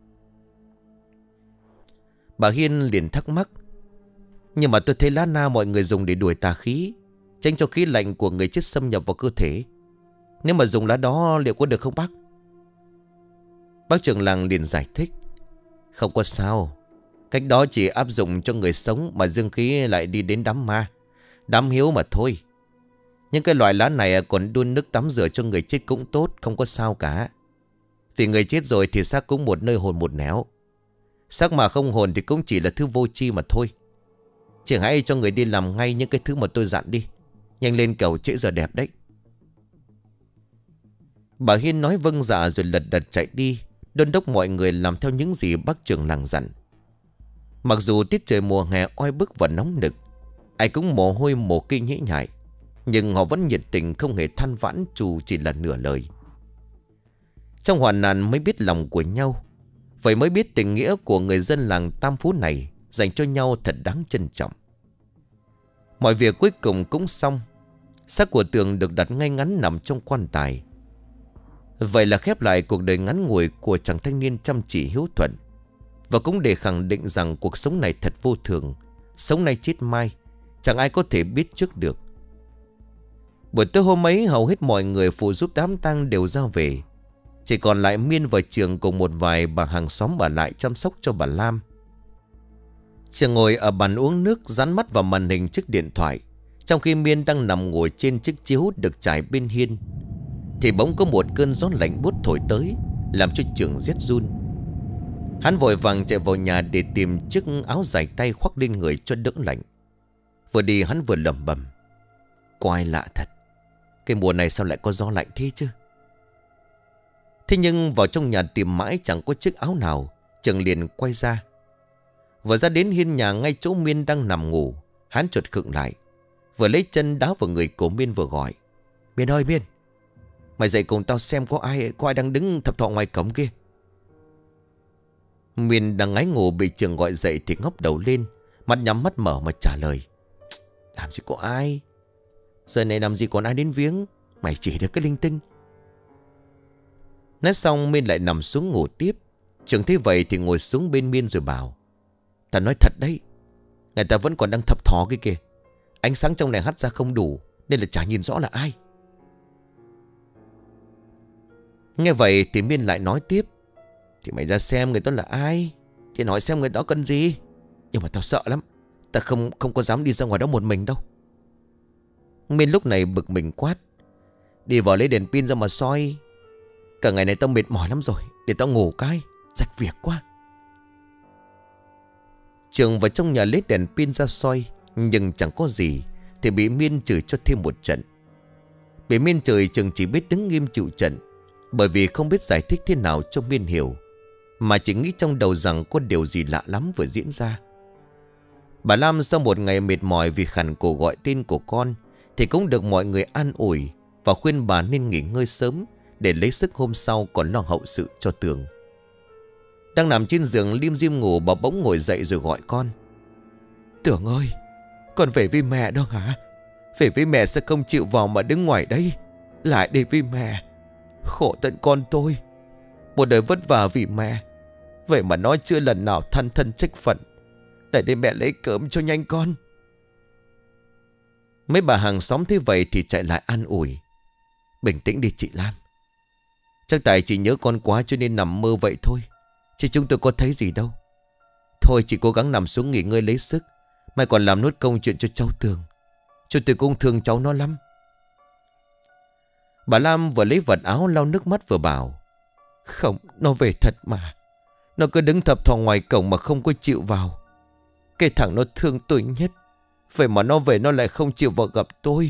Bà Hiên liền thắc mắc: nhưng mà tôi thấy lá na mọi người dùng để đuổi tà khí, tránh cho khí lạnh của người chết xâm nhập vào cơ thể. Nếu mà dùng lá đó liệu có được không bác? Bác trưởng làng liền giải thích: không có sao. Cách đó chỉ áp dụng cho người sống, mà dương khí lại đi đến đám ma, đám hiếu mà thôi. Những cái loại lá này còn đun nước tắm rửa cho người chết cũng tốt, không có sao cả. Vì người chết rồi thì xác cũng một nơi hồn một nẻo. Xác mà không hồn thì cũng chỉ là thứ vô tri mà thôi. Chỉ hãy cho người đi làm ngay những cái thứ mà tôi dặn đi. Nhanh lên cầu trễ giờ đẹp đấy. Bà Hiên nói vâng dạ rồi lật đật chạy đi, đôn đốc mọi người làm theo những gì bác trưởng làng dặn. Mặc dù tiết trời mùa hè oi bức và nóng nực, ai cũng mồ hôi mồ kinh nhễ nhại, nhưng họ vẫn nhiệt tình không hề than vãn dù chỉ là nửa lời. Trong hoạn nạn mới biết lòng của nhau, vậy mới biết tình nghĩa của người dân làng Tam Phú này dành cho nhau thật đáng trân trọng. Mọi việc cuối cùng cũng xong. Xác của Tường được đặt ngay ngắn nằm trong quan tài. Vậy là khép lại cuộc đời ngắn ngủi của chàng thanh niên chăm chỉ hiếu thuận, và cũng để khẳng định rằng cuộc sống này thật vô thường. Sống nay chết mai, chẳng ai có thể biết trước được. Buổi tối hôm ấy hầu hết mọi người phụ giúp đám tang đều ra về. Chỉ còn lại Miên và Trường cùng một vài bà hàng xóm bà lại chăm sóc cho bà Lam. Trường ngồi ở bàn uống nước, dán mắt vào màn hình chiếc điện thoại, trong khi Miên đang nằm ngồi trên chiếc chiếu được trải bên hiên. Thì bỗng có một cơn gió lạnh buốt thổi tới, làm cho Trường rét run. Hắn vội vàng chạy vào nhà để tìm chiếc áo dài tay khoác lên người cho đỡ lạnh. Vừa đi hắn vừa lẩm bẩm: có ai lạ thật, cái mùa này sao lại có gió lạnh thế chứ. Thế nhưng vào trong nhà tìm mãi chẳng có chiếc áo nào. Trường liền quay ra. Vừa ra đến hiên nhà ngay chỗ Miên đang nằm ngủ, hắn chợt khựng lại, vừa lấy chân đá vào người của Miên vừa gọi: Miên ơi Miên, mày dậy cùng tao xem có ai Có ai đang đứng thập thọ ngoài cổng kia. Miên đang ngáy ngủ bị Trường gọi dậy thì ngóc đầu lên, mắt nhắm mắt mở mà trả lời: làm gì có ai, giờ này làm gì còn ai đến viếng, mày chỉ được cái linh tinh. Nói xong Miên lại nằm xuống ngủ tiếp. Trường thấy vậy thì ngồi xuống bên Miên rồi bảo: ta nói thật đấy, người ta vẫn còn đang thập thò cái kìa. Ánh sáng trong này hắt ra không đủ, nên là chả nhìn rõ là ai. Nghe vậy thì Miên lại nói tiếp: thì mày ra xem người đó là ai, thì nói xem người đó cần gì. Nhưng mà tao sợ lắm, ta không không có dám đi ra ngoài đó một mình đâu. Miên lúc này bực mình quát: đi vào lấy đèn pin ra mà soi. Cả ngày này tao mệt mỏi lắm rồi, để tao ngủ cái, rạch việc quá. Trường vào trong nhà lấy đèn pin ra soi, nhưng chẳng có gì, thì bị Miên chửi cho thêm một trận. Bị Miên chửi, Trường chỉ biết đứng nghiêm chịu trận, bởi vì không biết giải thích thế nào cho Miên hiểu, mà chỉ nghĩ trong đầu rằng có điều gì lạ lắm vừa diễn ra. Bà Lam sau một ngày mệt mỏi vì khản cổ gọi tên của con, thì cũng được mọi người an ủi và khuyên bà nên nghỉ ngơi sớm, để lấy sức hôm sau còn lo hậu sự cho Tường. Đang nằm trên giường lim dim ngủ, bà bỗng ngồi dậy rồi gọi con: Tường ơi, con về với mẹ đó hả? Về với mẹ sẽ không chịu vào mà đứng ngoài đây. Lại đây với mẹ. Khổ tận con tôi, một đời vất vả vì mẹ, vậy mà nó chưa lần nào than thân trách phận. Lại đây mẹ lấy cơm cho nhanh con. Mấy bà hàng xóm thấy vậy thì chạy lại an ủi. Bình tĩnh đi chị Lam. Chắc tại chị nhớ con quá cho nên nằm mơ vậy thôi, chứ chúng tôi có thấy gì đâu. Thôi chị cố gắng nằm xuống nghỉ ngơi lấy sức, mai còn làm nốt công chuyện cho cháu Tường. Cho tôi cũng thương cháu nó lắm. Bà Lam vừa lấy vật áo lau nước mắt vừa bảo. Không, nó về thật mà. Nó cứ đứng thập thò ngoài cổng mà không có chịu vào. Cái thằng nó thương tôi nhất, vậy mà nó về nó lại không chịu vào gặp tôi.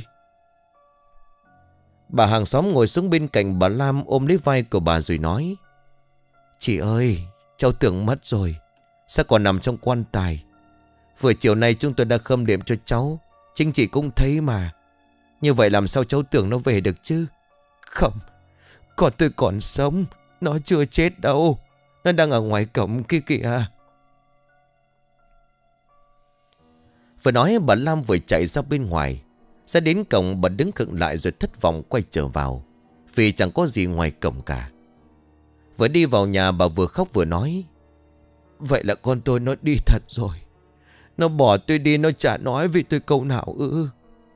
Bà hàng xóm ngồi xuống bên cạnh bà Lam, ôm lấy vai của bà rồi nói. Chị ơi, cháu Tường mất rồi, sao còn nằm trong quan tài. Vừa chiều nay chúng tôi đã khâm liệm cho cháu, chính chị cũng thấy mà. Như vậy làm sao cháu Tường nó về được chứ? Không, con tôi còn sống, nó chưa chết đâu. Nó đang ở ngoài cổng kia kìa. Vừa nói bà Lam vừa chạy ra bên ngoài. Ra đến cổng bà đứng khựng lại rồi thất vọng quay trở vào, vì chẳng có gì ngoài cổng cả. Vừa đi vào nhà bà vừa khóc vừa nói. Vậy là con tôi nó đi thật rồi. Nó bỏ tôi đi, nó chả nói vì tôi câu nào ư.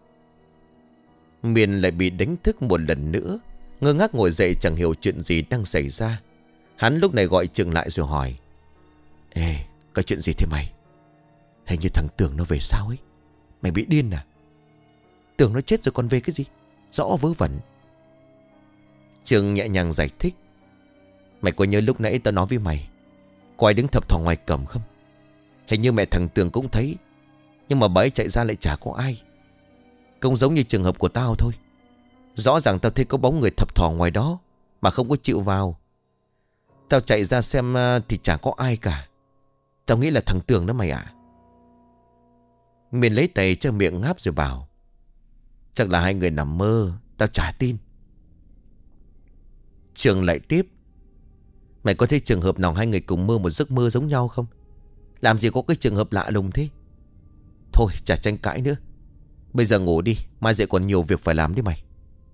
Miền lại bị đánh thức một lần nữa, ngơ ngác ngồi dậy chẳng hiểu chuyện gì đang xảy ra. Hắn lúc này gọi Trường lại rồi hỏi. Ê, có chuyện gì thế mày? Hình như thằng Tường nó về sao ấy. Mày bị điên à? Tường nó chết rồi còn về cái gì? Rõ vớ vẩn. Trường nhẹ nhàng giải thích. Mày có nhớ lúc nãy tao nói với mày có ai đứng thập thò ngoài cổng không? Hình như mẹ thằng Tường cũng thấy, nhưng mà bà ấy chạy ra lại chả có ai. Cũng giống như trường hợp của tao thôi. Rõ ràng tao thấy có bóng người thập thò ngoài đó mà không có chịu vào. Tao chạy ra xem thì chả có ai cả. Tao nghĩ là thằng Tường đó mày ạ. Miền lấy tay cho miệng ngáp rồi bảo. Chắc là hai người nằm mơ, tao chả tin. Trường lại tiếp. Mày có thấy trường hợp nào hai người cùng mơ một giấc mơ giống nhau không? Làm gì có cái trường hợp lạ lùng thế? Thôi chả tranh cãi nữa, bây giờ ngủ đi, mai dậy còn nhiều việc phải làm đấy mày.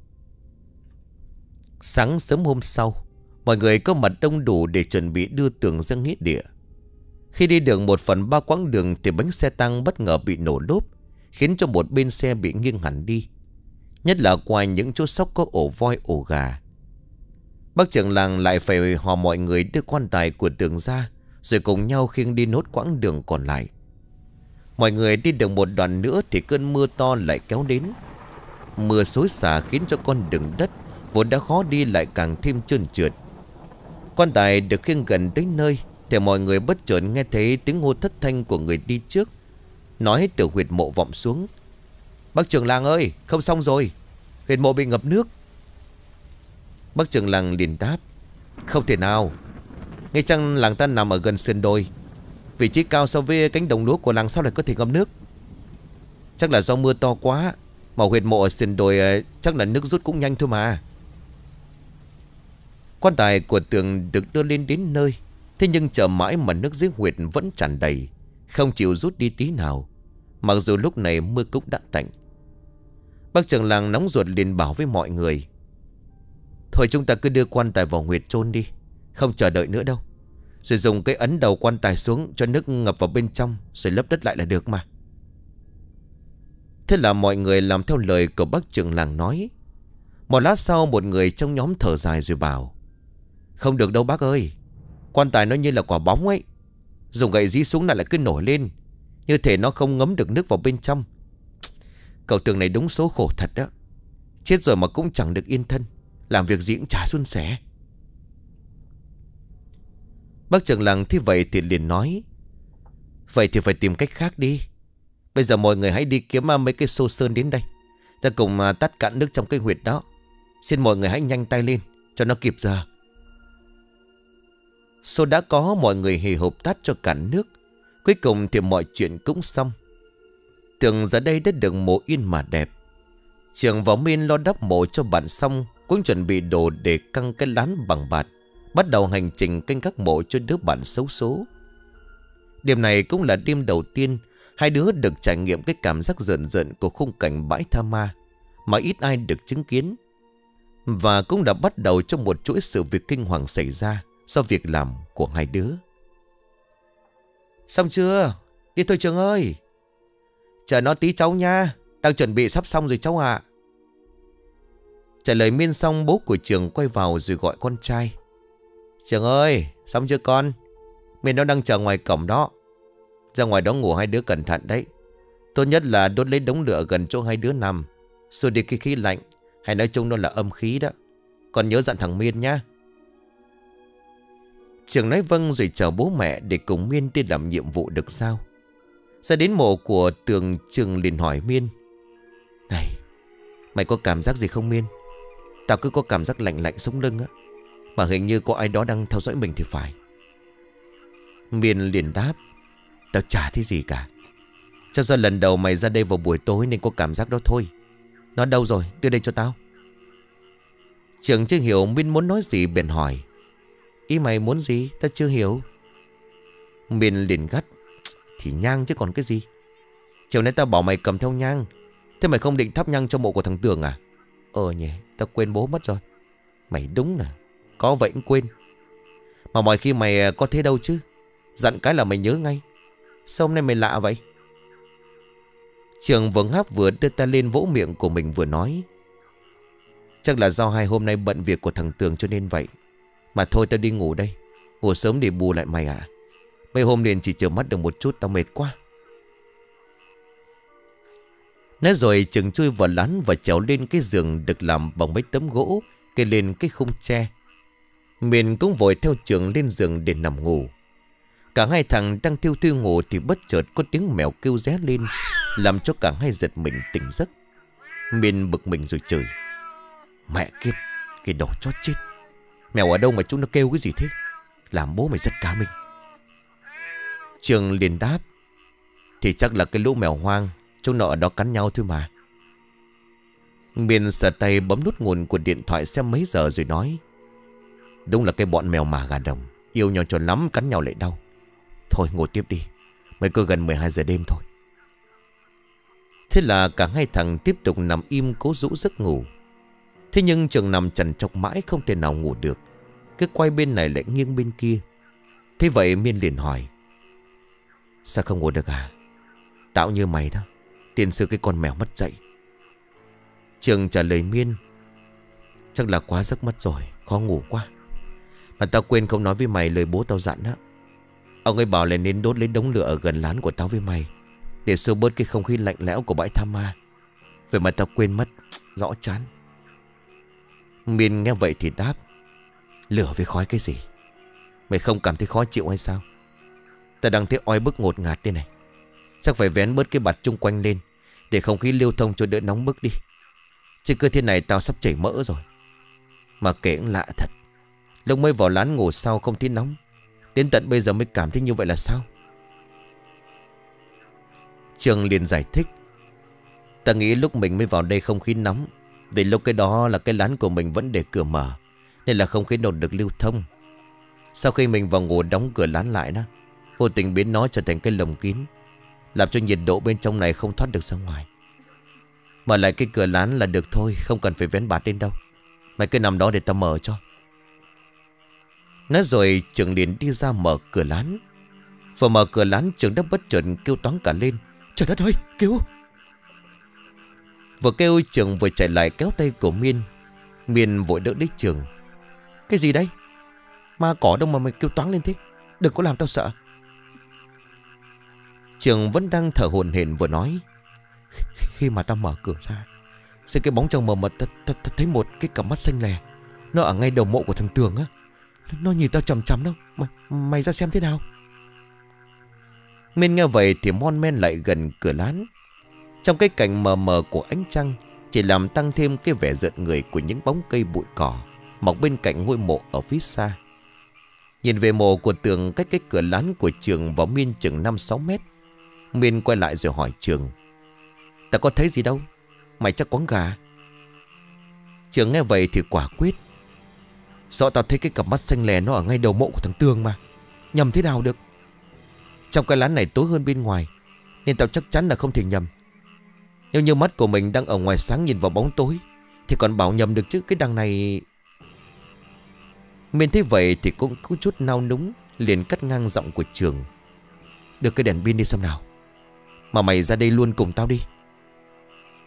Sáng sớm hôm sau, mọi người có mặt đông đủ để chuẩn bị đưa Tường ra nghĩa địa. Khi đi được một phần ba quãng đường thì bánh xe tăng bất ngờ bị nổ lốp, khiến cho một bên xe bị nghiêng hẳn đi. Nhất là qua những chỗ sóc có ổ voi ổ gà. Bác trưởng làng lại phải hò mọi người đưa quan tài của Tường ra, rồi cùng nhau khiêng đi nốt quãng đường còn lại. Mọi người đi được một đoạn nữa thì cơn mưa to lại kéo đến. Mưa xối xả khiến cho con đường đất vốn đã khó đi lại càng thêm trơn trượt. Quan tài được khiêng gần tới nơi thì mọi người bất chợt nghe thấy tiếng hô thất thanh của người đi trước, nói từ huyệt mộ vọng xuống. Bác trưởng làng ơi, không xong rồi, huyệt mộ bị ngập nước. Bác trưởng làng liền đáp. Không thể nào. Nghe chăng làng ta nằm ở gần sườn đồi, vị trí cao so với cánh đồng lúa của làng, sao lại có thể ngập nước? Chắc là do mưa to quá, mà huyệt mộ ở sườn đồi chắc là nước rút cũng nhanh thôi mà. Quan tài của Tường được đưa lên đến nơi, thế nhưng chờ mãi mà nước dưới huyệt vẫn tràn đầy, không chịu rút đi tí nào, mặc dù lúc này mưa cũng đã tạnh. Bác trưởng làng nóng ruột liền bảo với mọi người. Thôi chúng ta cứ đưa quan tài vào huyệt chôn đi, không chờ đợi nữa đâu. Rồi dùng cái ấn đầu quan tài xuống cho nước ngập vào bên trong, rồi lấp đất lại là được mà. Thế là mọi người làm theo lời của bác trưởng làng nói. Một lát sau một người trong nhóm thở dài rồi bảo. Không được đâu bác ơi, quan tài nó như là quả bóng ấy. Dùng gậy dí xuống là lại cứ nổi lên, như thể nó không ngấm được nước vào bên trong. Cậu Tường này đúng số khổ thật đó. Chết rồi mà cũng chẳng được yên thân, làm việc gì cũng chả suôn sẻ. Bác trưởng làng thế vậy thì liền nói. Vậy thì phải tìm cách khác đi. Bây giờ mọi người hãy đi kiếm mấy cái xô sơn đến đây, ta cùng tắt cạn nước trong cái huyệt đó. Xin mọi người hãy nhanh tay lên cho nó kịp giờ. Xô đã có, mọi người hì hục tắt cho cạn nước. Cuối cùng thì mọi chuyện cũng xong. Tường giờ đây đã được mộ yên mà đẹp. Trường vào Miên lo đắp mộ cho bạn xong, cũng chuẩn bị đồ để căng cái lán bằng bạt, bắt đầu hành trình canh các mộ cho đứa bạn xấu số. Đêm này cũng là đêm đầu tiên hai đứa được trải nghiệm cái cảm giác rợn rợn của khung cảnh bãi tha ma mà ít ai được chứng kiến. Và cũng đã bắt đầu trong một chuỗi sự việc kinh hoàng xảy ra do việc làm của hai đứa. Xong chưa? Đi thôi Trường ơi. Chờ nó tí cháu nha. Đang chuẩn bị sắp xong rồi cháu ạ. Trả lời Miên xong, bố của Trường quay vào rồi gọi con trai. Trường ơi, xong chưa con? Miên nó đang chờ ngoài cổng đó. Ra ngoài đó ngủ hai đứa cẩn thận đấy. Tốt nhất là đốt lấy đống lửa gần chỗ hai đứa nằm, xua đi cái khí lạnh, hay nói chung nó là âm khí đó. Con nhớ dặn thằng Miên nhá. Trường nói vâng rồi chào bố mẹ để cùng Miên đi làm nhiệm vụ được sao. Ra đến mộ của Tường, Trường liền hỏi Miên. Này, mày có cảm giác gì không Miên? Tao cứ có cảm giác lạnh lạnh sống lưng á, mà hình như có ai đó đang theo dõi mình thì phải. Miên liền đáp. Tao chả thấy gì cả. Chắc do lần đầu mày ra đây vào buổi tối nên có cảm giác đó thôi. Nó đâu rồi, đưa đây cho tao. Trường chưa hiểu Miên muốn nói gì bèn hỏi. Ý mày muốn gì, tao chưa hiểu. Miên liền gắt. Thì nhang chứ còn cái gì. Chiều nay tao bảo mày cầm theo nhang, thế mày không định thắp nhang cho mộ của thằng Tường à? Ờ nhỉ, tao quên bố mất rồi. Mày đúng nè, có vậy cũng quên. Mà mọi khi mày có thế đâu chứ. Dặn cái là mày nhớ ngay. Sao hôm nay mày lạ vậy? Trường vừa ngáp vừa đưa ta lên vỗ miệng của mình vừa nói. Chắc là do hai hôm nay bận việc của thằng Tường cho nên vậy. Mà thôi tao đi ngủ đây. Ngủ sớm để bù lại mày ạ. Mấy hôm liền chỉ chợp mắt được một chút, tao mệt quá. Nói rồi Trường chui vào lán và trèo lên cái giường được làm bằng mấy tấm gỗ, kê lên cái khung tre. Miền cũng vội theo Trường lên giường để nằm ngủ. Cả hai thằng đang thiêu thiêu ngủ thì bất chợt có tiếng mèo kêu ré lên, làm cho cả hai giật mình tỉnh giấc. Miền bực mình rồi chửi. Mẹ kiếp, cái đầu chót chết. Mèo ở đâu mà chúng nó kêu cái gì thế? Làm bố mày rất cá mình. Trường liền đáp. Thì chắc là cái lũ mèo hoang, chúng nó ở đó cắn nhau thôi mà. Miền sờ tay bấm nút nguồn của điện thoại xem mấy giờ rồi nói. Đúng là cái bọn mèo mà gà đồng, yêu nhau cho lắm, cắn nhau lại đau. Thôi ngủ tiếp đi, mới cứ gần mười hai giờ đêm thôi. Thế là cả hai thằng tiếp tục nằm im cố rũ giấc ngủ. Thế nhưng Trường nằm trằn trọc mãi không thể nào ngủ được. Cứ quay bên này lại nghiêng bên kia. Thế vậy Miên liền hỏi. Sao không ngủ được à? Tạo như mày đó, tiền sư cái con mèo mất dậy. Trường trả lời Miên. Chắc là quá giấc mất rồi, khó ngủ quá. Mà tao quên không nói với mày lời bố tao dặn á. Ông ấy bảo là nên đốt lấy đống lửa ở gần lán của tao với mày, để xua bớt cái không khí lạnh lẽo của bãi tha ma. Vậy mà tao quên mất, rõ chán. Miên nghe vậy thì đáp. Lửa với khói cái gì? Mày không cảm thấy khó chịu hay sao? Tao đang thấy oi bức ngột ngạt đây này. Chắc phải vén bớt cái bạt chung quanh lên, để không khí lưu thông cho đỡ nóng bức đi. Chứ cứ thế này tao sắp chảy mỡ rồi. Mà kể cũng lạ thật, lúc mới vào lán ngủ sau không thấy nóng, đến tận bây giờ mới cảm thấy như vậy là sao? Trường liền giải thích. Ta nghĩ lúc mình mới vào đây không khí nóng, vì lúc cái đó là cái lán của mình vẫn để cửa mở, nên là không khí nột được lưu thông. Sau khi mình vào ngủ đóng cửa lán lại đó, vô tình biến nó trở thành cái lồng kín, làm cho nhiệt độ bên trong này không thoát được ra ngoài. Mở lại cái cửa lán là được thôi, không cần phải vén bạt lên đâu. Mày cứ nằm đó để tao mở cho. Nói rồi Trường liền đi ra mở cửa lán. Vừa mở cửa lán Trường đã bất chợt kêu toáng cả lên. Trời đất ơi, kêu. Vừa kêu Trường vừa chạy lại kéo tay của Miên. Miên vội đỡ lấy Trường. Cái gì đấy? Ma cỏ đâu mà mày kêu toáng lên thế? Đừng có làm tao sợ. Trường vẫn đang thở hổn hển vừa nói. Khi mà tao mở cửa ra, xem cái bóng trong mờ mật, ta, ta, ta thấy một cái cặp mắt xanh lè. Nó ở ngay đầu mộ của thằng Tường á. Nó nhìn tao chằm chằm đâu. Mày, mày ra xem thế nào. Miên nghe vậy thì mon men lại gần cửa lán. Trong cái cảnh mờ mờ của ánh trăng chỉ làm tăng thêm cái vẻ rợn người của những bóng cây bụi cỏ mọc bên cạnh ngôi mộ ở phía xa. Nhìn về mộ của Tường cách cái cửa lán của Trường vào Miên chừng năm sáu mét. Miên quay lại rồi hỏi Trường. Ta có thấy gì đâu, mày chắc quáng gà. Trường nghe vậy thì quả quyết. Rõ tao thấy cái cặp mắt xanh lè nó ở ngay đầu mộ của thằng Tường mà. Nhầm thế nào được. Trong cái lán này tối hơn bên ngoài, nên tao chắc chắn là không thể nhầm. Nếu như mắt của mình đang ở ngoài sáng nhìn vào bóng tối, thì còn bảo nhầm được chứ. Cái đằng này. Miên thấy vậy thì cũng có chút nao núng, liền cắt ngang giọng của Trường. Được cái đèn pin đi xem nào. Mà mày ra đây luôn cùng tao đi.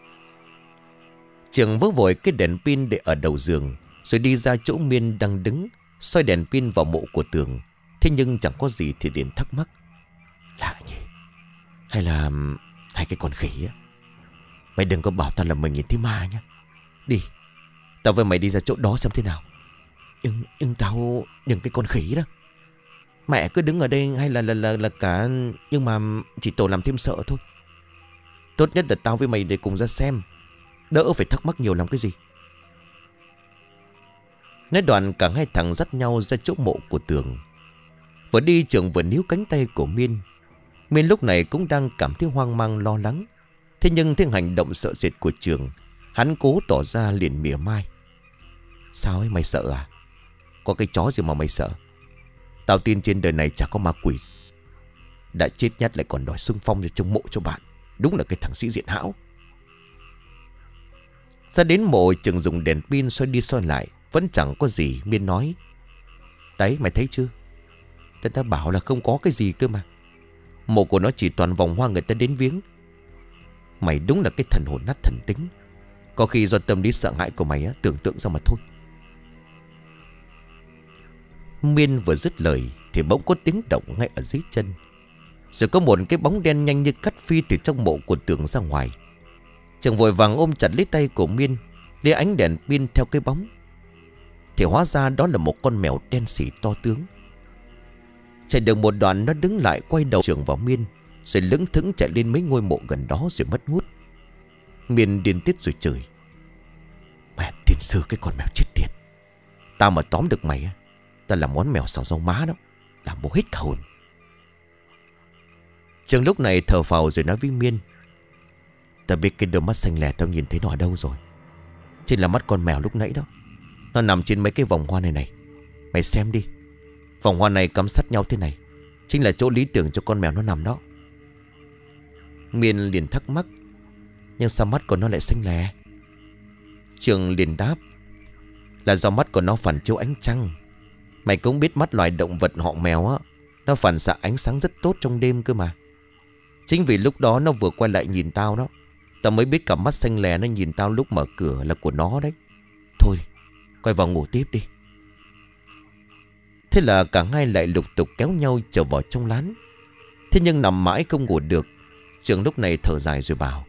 Trường vớ vội cái đèn pin để ở đầu giường, rồi đi ra chỗ Miên đang đứng, soi đèn pin vào mộ của Tường. Thế nhưng chẳng có gì thì liền thắc mắc. Lạ nhỉ? Hay là hai cái con khỉ á? Mày đừng có bảo tao là mình nhìn thấy ma nhá. Đi, tao với mày đi ra chỗ đó xem thế nào. Nhưng, nhưng tao những cái con khỉ đó. Mẹ cứ đứng ở đây hay là là, là là cả. Nhưng mà chỉ tổ làm thêm sợ thôi. Tốt nhất là tao với mày để cùng ra xem, đỡ phải thắc mắc nhiều làm cái gì. Nói đoạn cả hai thằng dắt nhau ra chỗ mộ của Tường. Vừa đi Trường vừa níu cánh tay của Miên. Miên lúc này cũng đang cảm thấy hoang mang lo lắng. Thế nhưng thấy hành động sợ sệt của Trường, hắn cố tỏ ra liền mỉa mai. Sao ấy, mày sợ à? Có cái chó gì mà mày sợ? Tao tin trên đời này chả có ma quỷ. Đã chết nhát lại còn đòi xung phong ra trong mộ cho bạn. Đúng là cái thằng sĩ diện hão. Ra đến mộ, Trường dùng đèn pin soi đi soi lại, vẫn chẳng có gì. Miên nói. Đấy, mày thấy chưa? Tao đã bảo là không có cái gì cơ mà. Mộ của nó chỉ toàn vòng hoa người ta đến viếng. Mày đúng là cái thần hồn nát thần tính. Có khi do tâm lý sợ hãi của mày á, tưởng tượng ra mà thôi. Miên vừa dứt lời thì bỗng có tiếng động ngay ở dưới chân. Rồi có một cái bóng đen nhanh như cắt phi từ trong mộ của Tường ra ngoài. Trường vội vàng ôm chặt lấy tay của Miên, lấy ánh đèn pin theo cái bóng. Thì hóa ra đó là một con mèo đen xỉ to tướng. Chạy được một đoạn nó đứng lại, quay đầu Trường vào Miên, rồi lững thững chạy lên mấy ngôi mộ gần đó rồi mất ngút. Miên điên tiết rồi chửi. Mẹ tiên sư, cái con mèo chết tiệt. Tao mà tóm được mày á, tao làm món mèo xào rau má đó, làm bố hết cả hồn. Trường lúc này thở phào rồi nói với Miên. Tao biết cái đôi mắt xanh lè tao nhìn thấy nó ở đâu rồi. Chính là mắt con mèo lúc nãy đó. Nó nằm trên mấy cái vòng hoa này này. Mày xem đi. Vòng hoa này cắm sát nhau thế này, chính là chỗ lý tưởng cho con mèo nó nằm đó. Miên liền thắc mắc. Nhưng sao mắt của nó lại xanh lè? Trường liền đáp. Là do mắt của nó phản chiếu ánh trăng. Mày cũng biết mắt loài động vật họ mèo á, nó phản xạ ánh sáng rất tốt trong đêm cơ mà. Chính vì lúc đó nó vừa quay lại nhìn tao đó, tao mới biết cả mắt xanh lè nó nhìn tao lúc mở cửa là của nó đấy. Thôi, quay vào ngủ tiếp đi. Thế là cả hai lại lục tục kéo nhau trở vào trong lán. Thế nhưng nằm mãi không ngủ được. Trường lúc này thở dài rồi bảo.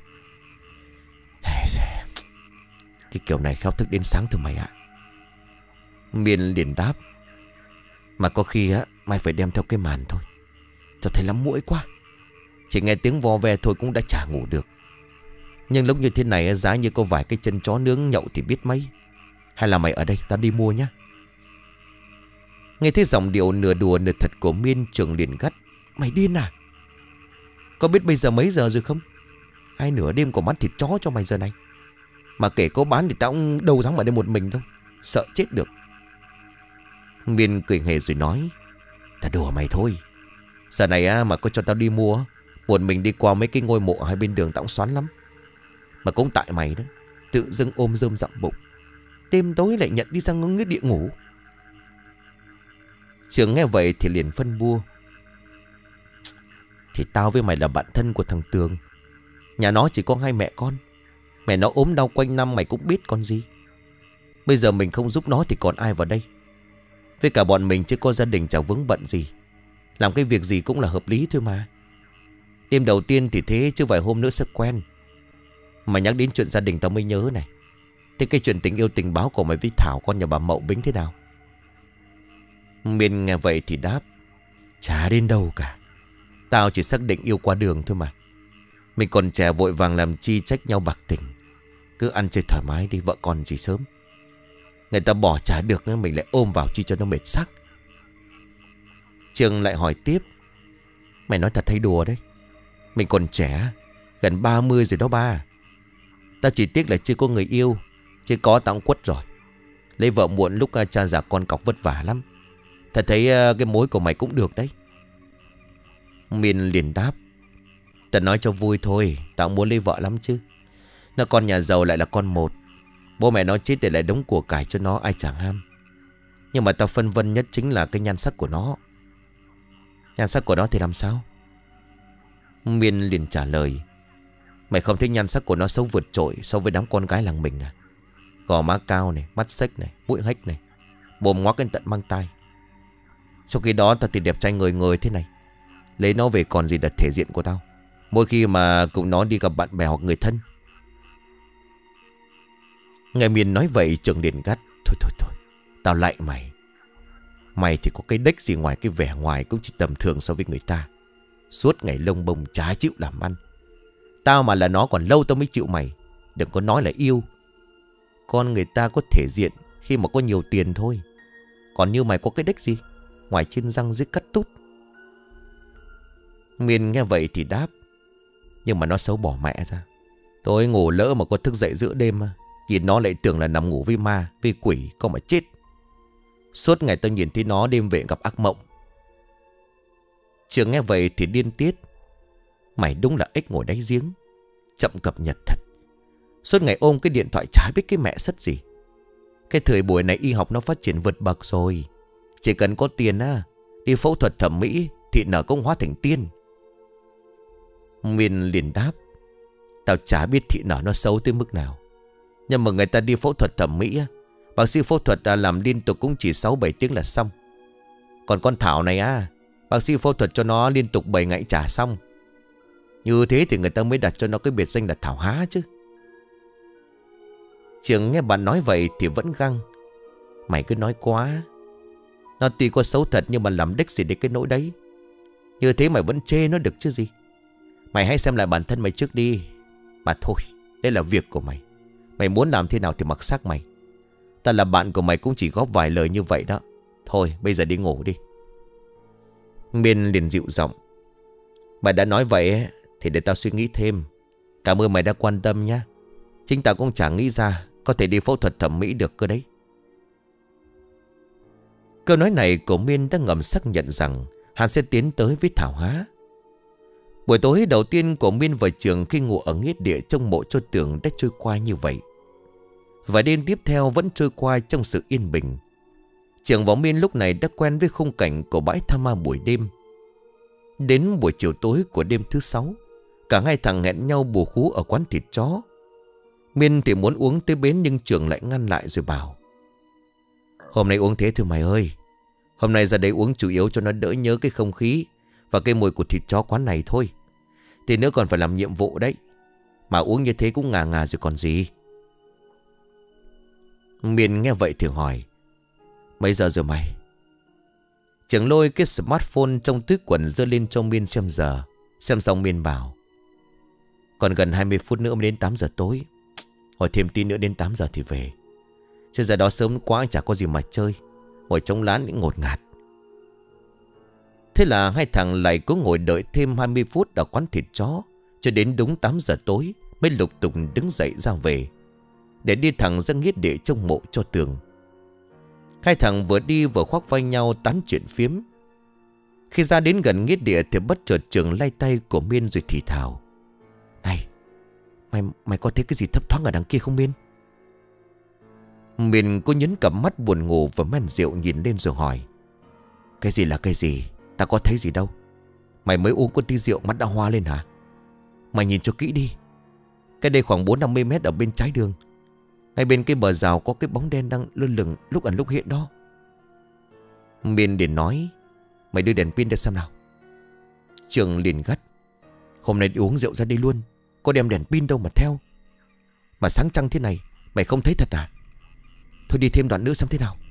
Cái kiểu này khao thức đến sáng thôi mày ạ. Miên liền đáp. Mà có khi á, mày phải đem theo cái màn thôi. Tao thấy lắm muỗi quá. Chỉ nghe tiếng vò ve thôi cũng đã chả ngủ được. Nhưng lúc như thế này, giá như có vài cái chân chó nướng nhậu thì biết mấy. Hay là mày ở đây, tao đi mua nhá. Nghe thấy giọng điệu nửa đùa nửa thật của Miên, Trường liền gắt. Mày điên à? Có biết bây giờ mấy giờ rồi không? Ai nửa đêm còn mắt thịt chó cho mày giờ này. Mà kể có bán thì tao cũng đâu dám ở đây một mình đâu. Sợ chết được. Miên cười hề rồi nói. Tao đùa mày thôi. Giờ này á, mà có cho tao đi mua, một mình đi qua mấy cái ngôi mộ hai bên đường tao cũng xoắn lắm. Mà cũng tại mày đó, tự dưng ôm rơm dặm bụng, đêm tối lại nhận đi ra ngưỡng cái địa ngủ. Trường nghe vậy thì liền phân bua. Thì tao với mày là bạn thân của thằng Tường. Nhà nó chỉ có hai mẹ con. Mẹ nó ốm đau quanh năm mày cũng biết con gì. Bây giờ mình không giúp nó thì còn ai vào đây. Với cả bọn mình chứ có gia đình chẳng vướng bận gì. Làm cái việc gì cũng là hợp lý thôi mà. Đêm đầu tiên thì thế, chứ vài hôm nữa sẽ quen. Mà nhắc đến chuyện gia đình tao mới nhớ này. Thế cái chuyện tình yêu tình báo của mày với Thảo, con nhà bà Mậu Bính thế nào? Miên nghe vậy thì đáp. Chả đến đâu cả. Tao chỉ xác định yêu qua đường thôi mà. Mình còn trẻ vội vàng làm chi trách nhau bạc tình. Cứ ăn chơi thoải mái đi, vợ con gì sớm. Người ta bỏ trả được, mình lại ôm vào chi cho nó mệt xác. Trường lại hỏi tiếp. Mày nói thật hay đùa đấy? Mình còn trẻ, gần ba mươi rồi đó ba. Tao chỉ tiếc là chưa có người yêu. Chứ có tao cũng quất rồi. Lấy vợ muộn lúc cha già con cọc vất vả lắm. Thật thấy cái mối của mày cũng được đấy. Miên liền đáp. Tao nói cho vui thôi. Tao muốn lấy vợ lắm chứ. Nó con nhà giàu lại là con một. Bố mẹ nó chết để lại đống của cải cho nó, ai chẳng ham. Nhưng mà tao phân vân nhất chính là cái nhan sắc của nó. Nhan sắc của nó thì làm sao? Miên liền trả lời. Mày không thấy nhan sắc của nó xấu vượt trội so với đám con gái làng mình à? Gò má cao này, mắt xếch này, mũi hếch này, mồm ngoác đến tận mang tai. Trong khi đó tao thì đẹp trai người người thế này. Lấy nó về còn gì là thể diện của tao. Mỗi khi mà cùng nó đi gặp bạn bè hoặc người thân. Nghe Miên nói vậy Trường liền gắt. Thôi thôi thôi, tao lại mày. Mày thì có cái đếch gì ngoài cái vẻ ngoài cũng chỉ tầm thường so với người ta. Suốt ngày lông bông chả chịu làm ăn. Tao mà là nó còn lâu tao mới chịu mày. Đừng có nói là yêu. Con người ta có thể diện khi mà có nhiều tiền thôi. Còn như mày có cái đếch gì ngoài trên răng dưới cắt tút. Miên nghe vậy thì đáp. Nhưng mà nó xấu bỏ mẹ ra. Tôi ngủ lỡ mà có thức dậy giữa đêm, nhìn nó lại tưởng là nằm ngủ với ma, với quỷ, có mà chết. Suốt ngày tôi nhìn thấy nó đêm về gặp ác mộng. Trường nghe vậy thì điên tiết. Mày đúng là ếch ngồi đáy giếng, chậm cập nhật thật. Suốt ngày ôm cái điện thoại chả biết cái mẹ sất gì. Cái thời buổi này y học nó phát triển vượt bậc rồi. Chỉ cần có tiền á, đi phẫu thuật thẩm mỹ, thị nở cũng hóa thành tiên. Miên liền đáp. Tao chả biết thị nở nó xấu tới mức nào. Nhưng mà người ta đi phẫu thuật thẩm mỹ á, bác sĩ phẫu thuật đã làm liên tục cũng chỉ sáu bảy tiếng là xong. Còn con Thảo này á, bác sĩ phẫu thuật cho nó liên tục bảy ngày chả xong. Như thế thì người ta mới đặt cho nó cái biệt danh là Thảo Há chứ. Trường nghe bạn nói vậy thì vẫn găng. Mày cứ nói quá. Nó tuy có xấu thật nhưng mà làm đếch gì đến cái nỗi đấy. Như thế mày vẫn chê nó được chứ gì. Mày hãy xem lại bản thân mày trước đi. Mà thôi, đây là việc của mày. Mày muốn làm thế nào thì mặc xác mày. Ta là bạn của mày cũng chỉ góp vài lời như vậy đó. Thôi bây giờ đi ngủ đi. Miên liền dịu giọng. Mày đã nói vậy thì để tao suy nghĩ thêm. Cảm ơn mày đã quan tâm nhá. Chính tao cũng chẳng nghĩ ra có thể đi phẫu thuật thẩm mỹ được cơ đấy. Câu nói này của Miên đã ngầm xác nhận rằng hắn sẽ tiến tới với Thảo Há. Buổi tối đầu tiên của Miên và Trường khi ngủ ở nghĩa địa trong mộ cho Tường đã trôi qua như vậy. Và đêm tiếp theo vẫn trôi qua trong sự yên bình. Trường và Miên lúc này đã quen với khung cảnh của bãi tha ma buổi đêm. Đến buổi chiều tối của đêm thứ sáu, cả hai thằng hẹn nhau bù khú ở quán thịt chó. Miên thì muốn uống tới bến nhưng Trường lại ngăn lại rồi bảo. Hôm nay uống thế thôi mày ơi. Hôm nay ra đây uống chủ yếu cho nó đỡ nhớ cái không khí và cái mùi của thịt chó quán này thôi. Thì nữa còn phải làm nhiệm vụ đấy. Mà uống như thế cũng ngà ngà rồi còn gì. Miên nghe vậy thì hỏi. Mấy giờ rồi mày? Trường lôi cái smartphone trong túi quần giơ lên cho Miên xem giờ. Xem xong Miên bảo. Còn gần hai mươi phút nữa mới đến tám giờ tối. Hồi thêm tí nữa đến tám giờ thì về. Chứ giờ đó sớm quá chả có gì mà chơi. Ngồi trong lán những ngột ngạt. Thế là hai thằng lại cứ ngồi đợi thêm hai mươi phút ở quán thịt chó. Cho đến đúng tám giờ tối mới lục tục đứng dậy ra về. Để đi thẳng ra nghĩa địa trong mộ cho Tường. Hai thằng vừa đi vừa khoác vai nhau tán chuyện phiếm. Khi ra đến gần nghĩa địa thì bất chợt Trường lay tay của Miên rồi thì thào. Này, mày mày có thấy cái gì thấp thoáng ở đằng kia không Miên? Miên có nhấn cặp mắt buồn ngủ và men rượu nhìn lên rồi hỏi. Cái gì là cái gì? Ta có thấy gì đâu. Mày mới uống con tí rượu mắt đã hoa lên hả? Mày nhìn cho kỹ đi. Cái đây khoảng bốn năm mươi mét ở bên trái đường. Ngay bên cái bờ rào có cái bóng đen đang lơ lửng lúc ẩn lúc hiện đó. Miên liền nói. Mày đưa đèn pin ra xem nào. Trường liền gắt. Hôm nay đi uống rượu ra đây luôn. Có đem đèn pin đâu mà theo. Mà sáng trăng thế này mày không thấy thật à? Thôi đi thêm đoạn nữa xem thế nào.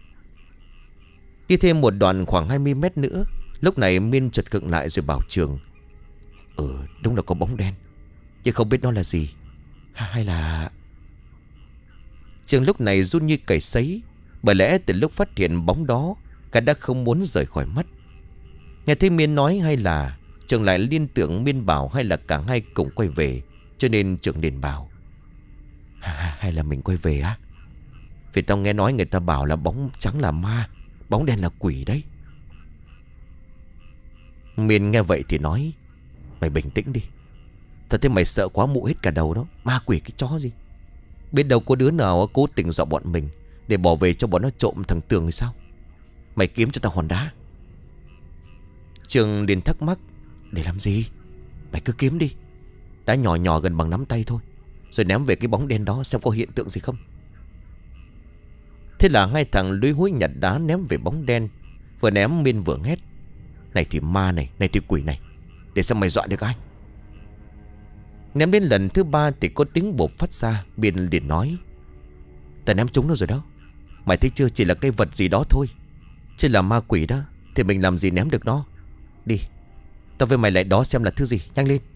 Đi thêm một đoạn khoảng hai mươi mét nữa. Lúc này Miên chợt khựng lại rồi bảo Trường. Ừ đúng là có bóng đen. Nhưng không biết nó là gì. Hay là... Trường lúc này run như cầy sấy. Bởi lẽ từ lúc phát hiện bóng đó cả đã không muốn rời khỏi mắt. Nghe thấy Miên nói hay là Trường lại liên tưởng Miên bảo hay là cả hai cùng quay về. Cho nên Trường liền bảo. Hay là mình quay về á? Vì tao nghe nói người ta bảo là bóng trắng là ma, bóng đen là quỷ đấy. Miên nghe vậy thì nói. Mày bình tĩnh đi. Thật thế mày sợ quá mụ hết cả đầu đó. Ma quỷ cái chó gì. Biết đâu có đứa nào cố tình dọa bọn mình để bỏ về cho bọn nó trộm thằng Tường hay sao? Mày kiếm cho tao hòn đá. Trường liền thắc mắc. Để làm gì? Mày cứ kiếm đi. Đá nhỏ nhỏ gần bằng nắm tay thôi, rồi ném về cái bóng đen đó xem có hiện tượng gì không. Thế là hai thằng lúi húi nhặt đá ném về bóng đen. Vừa ném Miên vừa hét: Này thì ma này, này thì quỷ này, để xem mày dọa được ai. Ném đến lần thứ ba thì có tiếng bột phát ra. Miên liền nói: Ta ném trúng nó rồi đó. Mày thấy chưa, chỉ là cái vật gì đó thôi, chứ là ma quỷ đó thì mình làm gì ném được nó. Đi, tao với mày lại đó xem là thứ gì, nhanh lên.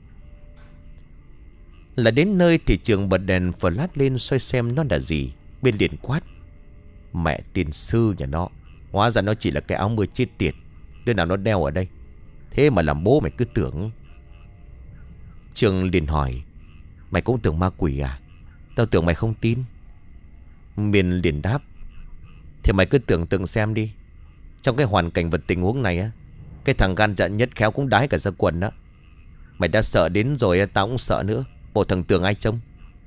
Là đến nơi thì Trường bật đèn flash lên soi xem nó là gì. Miên liền quát: Mẹ tiên sư nhà nó, hóa ra nó chỉ là cái áo mưa chết tiệt. Đứa nào nó đeo ở đây, thế mà làm bố mày cứ tưởng. Trường liền hỏi: Mày cũng tưởng ma quỷ à? Tao tưởng mày không tin. Miên liền đáp: Thì mày cứ tưởng tượng xem đi. Trong cái hoàn cảnh và tình huống này á, cái thằng gan dạ nhất khéo cũng đái cả ra quần đó. Mày đã sợ đến rồi, tao cũng sợ nữa. Bộ thằng tưởng ai trông.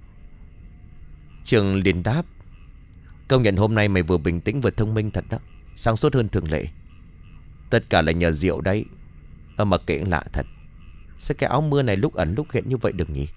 Trường liền đáp: Công nhận hôm nay mày vừa bình tĩnh vừa thông minh thật đó, sáng suốt hơn thường lệ. Tất cả là nhờ rượu đấy. Ơ mà kệ lạ thật, sao cái áo mưa này lúc ẩn lúc hiện như vậy được nhỉ?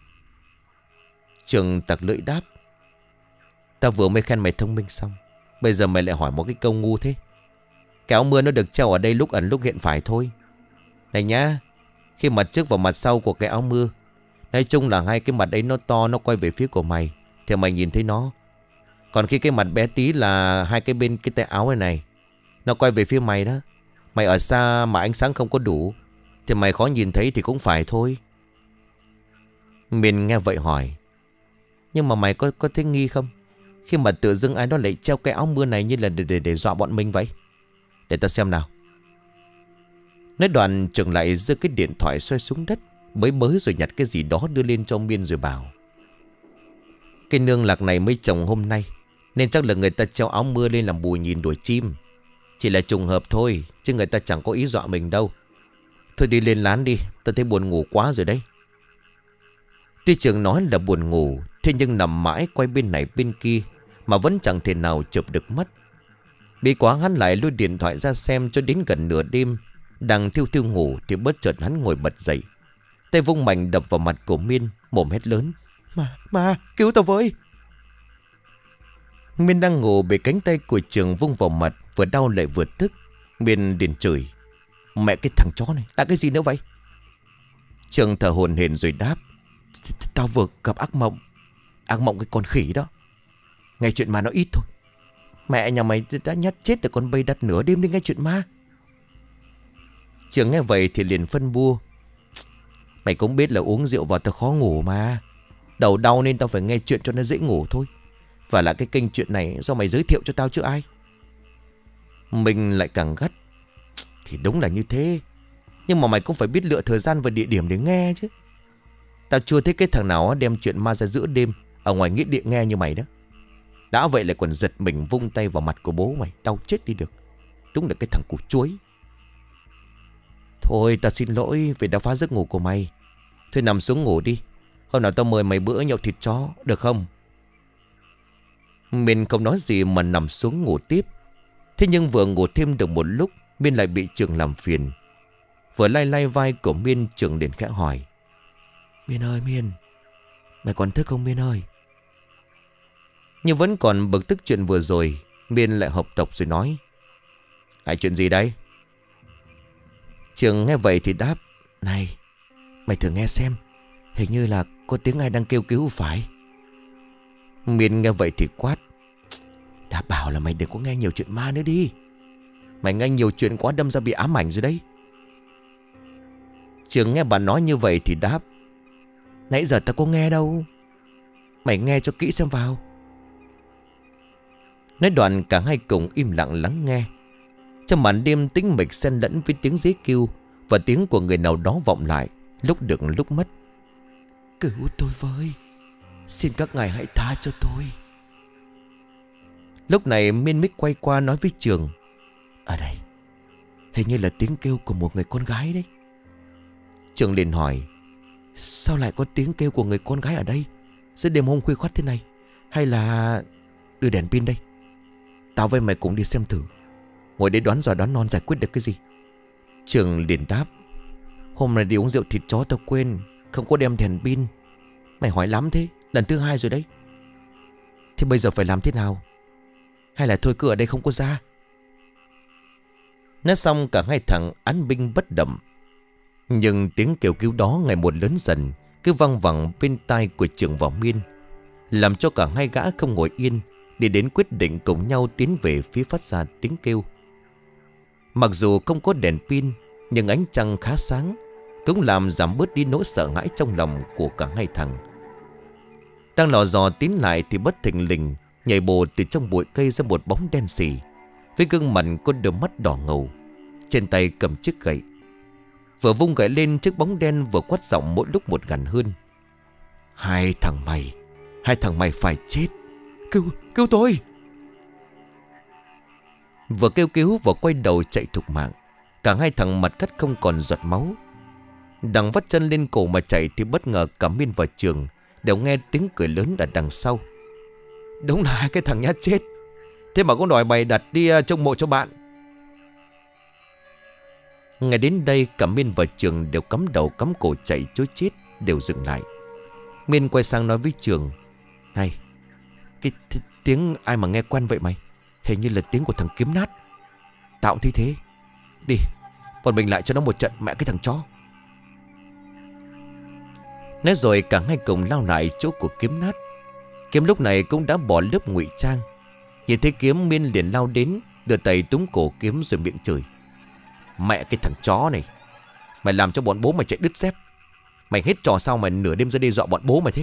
Trường tặc lưỡi đáp: Tao vừa mới khen mày thông minh xong, bây giờ mày lại hỏi một cái câu ngu thế. Cái áo mưa nó được treo ở đây lúc ẩn lúc hiện phải thôi. Này nhá, khi mặt trước và mặt sau của cái áo mưa, nói chung là hai cái mặt ấy nó to, nó quay về phía của mày thì mày nhìn thấy nó. Còn khi cái mặt bé tí là hai cái bên cái tay áo này này, nó quay về phía mày đó. Mày ở xa mà ánh sáng không có đủ thì mày khó nhìn thấy thì cũng phải thôi. Miên nghe vậy hỏi: Nhưng mà mày có có thấy nghi không, khi mà tự dưng ai đó lại treo cái áo mưa này như là để, để, để dọa bọn mình vậy? Để ta xem nào. Nói đoạn Trường lại giơ cái điện thoại xoay xuống đất, bới bới rồi nhặt cái gì đó đưa lên cho Miên rồi bảo: Cái nương lạc này mới trồng hôm nay, nên chắc là người ta treo áo mưa lên làm bùi nhìn đuổi chim. Chỉ là trùng hợp thôi, chứ người ta chẳng có ý dọa mình đâu. Thôi đi lên lán đi, ta thấy buồn ngủ quá rồi đấy. Tuy Trường nói là buồn ngủ, thế nhưng nằm mãi quay bên này bên kia mà vẫn chẳng thể nào chụp được mắt. Bị quá hắn lại lôi điện thoại ra xem cho đến gần nửa đêm. Đang thiêu thiêu ngủ thì bất chợt hắn ngồi bật dậy, tay vung mạnh đập vào mặt của Miên, mồm hét lớn: Ma, ma, cứu tao với. Miên đang ngủ bị cánh tay của Trường vung vào mặt, vừa đau lại vừa tức. Miên liền chửi: Mẹ cái thằng chó này, là cái gì nữa vậy? Trường thở hổn hển rồi đáp: Tao vừa gặp ác mộng. Ác mộng cái con khỉ đó. Nghe chuyện ma nó ít thôi. Mẹ nhà mày đã nhát chết được con bầy đặt nửa đêm đi nghe chuyện ma. Trường nghe vậy thì liền phân bua: Mày cũng biết là uống rượu vào tao khó ngủ mà. Đầu đau nên tao phải nghe chuyện cho nó dễ ngủ thôi. Và là cái kênh chuyện này do mày giới thiệu cho tao chứ ai. Mình lại càng gắt: Thì đúng là như thế, nhưng mà mày cũng phải biết lựa thời gian và địa điểm để nghe chứ. Tao chưa thấy cái thằng nào đem chuyện ma ra giữa đêm ở ngoài nghĩa địa nghe như mày đó. Đã vậy lại còn giật mình vung tay vào mặt của bố mày, đau chết đi được. Đúng là cái thằng củ chuối. Thôi tao xin lỗi vì đã phá giấc ngủ của mày. Thôi nằm xuống ngủ đi, hôm nào tao mời mày bữa nhậu thịt chó, được không? Miên không nói gì mà nằm xuống ngủ tiếp. Thế nhưng vừa ngủ thêm được một lúc, Miên lại bị Trường làm phiền. Vừa lay lay vai của Miên, Trường liền khẽ hỏi: Miên ơi Miên, mày còn thức không Miên ơi? Nhưng vẫn còn bực tức chuyện vừa rồi, Miên lại hợp tộc rồi nói: Hay chuyện gì đấy? Trường nghe vậy thì đáp: Này, mày thử nghe xem, hình như là có tiếng ai đang kêu cứu phải. Miên nghe vậy thì quát: Đã bảo là mày đừng có nghe nhiều chuyện ma nữa đi. Mày nghe nhiều chuyện quá đâm ra bị ám ảnh rồi đấy. Trường nghe bà nói như vậy thì đáp: Nãy giờ tao có nghe đâu. Mày nghe cho kỹ xem vào. Nói đoạn cả hai cùng im lặng lắng nghe. Trong màn đêm tĩnh mịch xen lẫn với tiếng dế kêu và tiếng của người nào đó vọng lại, lúc được lúc mất: Cứu tôi với, xin các ngài hãy tha cho tôi. Lúc này Miên Mích quay qua nói với Trường: Ở đây hình như là tiếng kêu của một người con gái đấy. Trường liền hỏi: Sao lại có tiếng kêu của người con gái ở đây giữa đêm hôm khuya khoắt thế này? Hay là đưa đèn pin đây, tao với mày cùng đi xem thử. Ngồi đây đoán giỏi đoán non giải quyết được cái gì? Trường liền đáp: Hôm nay đi uống rượu thịt chó tao quên, không có đem đèn pin. Mày hỏi lắm thế, lần thứ hai rồi đấy. Thế bây giờ phải làm thế nào? Hay là thôi cứ ở đây không có ra? Nói xong cả hai thằng án binh bất động. Nhưng tiếng kêu cứu đó ngày một lớn dần, cứ văng vẳng bên tai của trưởng và Miên, làm cho cả hai gã không ngồi yên, để đến quyết định cùng nhau tiến về phía phát ra tiếng kêu. Mặc dù không có đèn pin, nhưng ánh trăng khá sáng, cũng làm giảm bớt đi nỗi sợ hãi trong lòng của cả hai thằng. Đang lò dò tiến lại thì bất thình lình nhảy bồ từ trong bụi cây ra một bóng đen xì, với gương mặt có đôi mắt đỏ ngầu, trên tay cầm chiếc gậy. Vừa vung gậy lên, chiếc bóng đen vừa quát giọng mỗi lúc một gần hơn: Hai thằng mày, hai thằng mày phải chết. Cứu, cứu tôi. Vừa kêu cứu vừa quay đầu chạy thục mạng. Cả hai thằng mặt cắt không còn giọt máu. Đang vắt chân lên cổ mà chạy thì bất ngờ cả Miên và Trường đều nghe tiếng cười lớn ở đằng sau. Đúng là hai cái thằng nhát chết. Thế mà cũng đòi bày đặt đi trông mộ cho bạn. Ngay đến đây cả Miên và Trường đều cắm đầu cắm cổ chạy chối chết, đều dừng lại. Miên quay sang nói với Trường: Này, cái th tiếng ai mà nghe quen vậy mày? Hình như là tiếng của thằng Kiếm Nát. Tạo thi thế. Đi, bọn mình lại cho nó một trận mẹ cái thằng chó. Nói rồi cả hai cùng lao lại chỗ của Kiếm Nát. Kiếm lúc này cũng đã bỏ lớp ngụy trang. Nhìn thấy Kiếm, Miên liền lao đến, đưa tay túm cổ Kiếm rồi miệng chửi: Mẹ cái thằng chó này, mày làm cho bọn bố mày chạy đứt dép. Mày hết trò sao mà nửa đêm ra đe dọa bọn bố mày thế?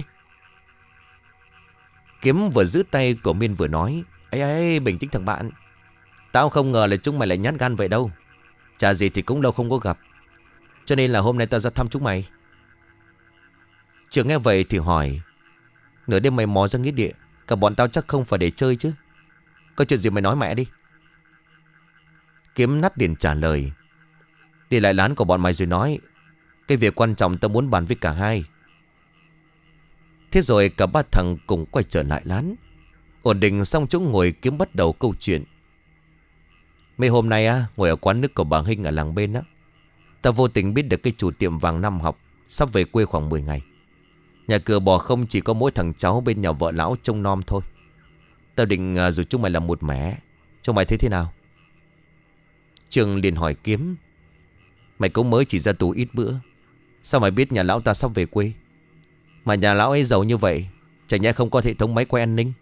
Kiếm vừa giữ tay của Miên vừa nói: Ê ê, bình tĩnh thằng bạn. Tao không ngờ là chúng mày lại nhát gan vậy đâu. Chả gì thì cũng lâu không có gặp, cho nên là hôm nay tao ra thăm chúng mày. Trường nghe vậy thì hỏi: Nửa đêm mày mò ra nghĩa địa, cả bọn tao chắc không phải để chơi chứ? Có chuyện gì mày nói mẹ đi. Kiếm Nát liền trả lời: Đi lại lán của bọn mày rồi nói. Cái việc quan trọng tao muốn bàn với cả hai. Thế rồi cả ba thằng cùng quay trở lại lán. Ổn định xong chỗ ngồi, Kiếm bắt đầu câu chuyện: Mấy hôm nay á, ngồi ở quán nước của bà Hinh ở làng bên á, tao vô tình biết được cái chủ tiệm vàng năm học sắp về quê khoảng mười ngày. Nhà cửa bỏ không, chỉ có mỗi thằng cháu bên nhà vợ lão trông nom thôi. Tao định uh, rủ chúng mày làm một mẻ. Chúng mày thấy thế nào? Trường liền hỏi Kiếm: Mày cũng mới chỉ ra tù ít bữa, sao mày biết nhà lão ta sắp về quê? Mà nhà lão ấy giàu như vậy, chả nhẽ không có hệ thống máy quay an ninh?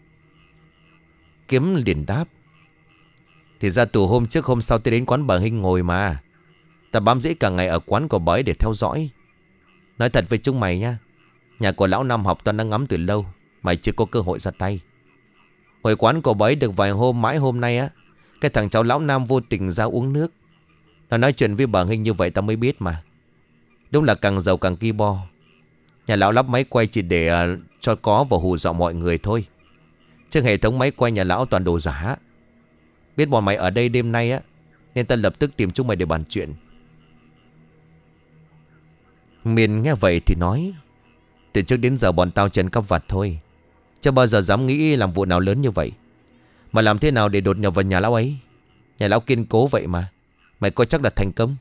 Kiếm liền đáp: Thì ra tù hôm trước hôm sau tôi đến quán bà Hinh ngồi mà. Ta bám rễ cả ngày ở quán của bà ấy để theo dõi. Nói thật với chúng mày nha, nhà của lão năm học tao đã ngắm từ lâu, mày chưa có cơ hội ra tay. Hồi quán của bà ấy được vài hôm, mãi hôm nay á, cái thằng cháu lão Nam vô tình ra uống nước. Nó nói chuyện với bà Hinh như vậy tao mới biết mà. Đúng là càng giàu càng ki bo. Nhà lão lắp máy quay chỉ để uh, cho có và hù dọa mọi người thôi, chứ hệ thống máy quay nhà lão toàn đồ giả. Biết bọn mày ở đây đêm nay á, nên ta lập tức tìm chúng mày để bàn chuyện. Miên nghe vậy thì nói: Từ trước đến giờ bọn tao trấn cắp vặt thôi, chưa bao giờ dám nghĩ làm vụ nào lớn như vậy. Mà làm thế nào để đột nhập vào nhà lão ấy? Nhà lão kiên cố vậy mà, mày coi chắc là thành công.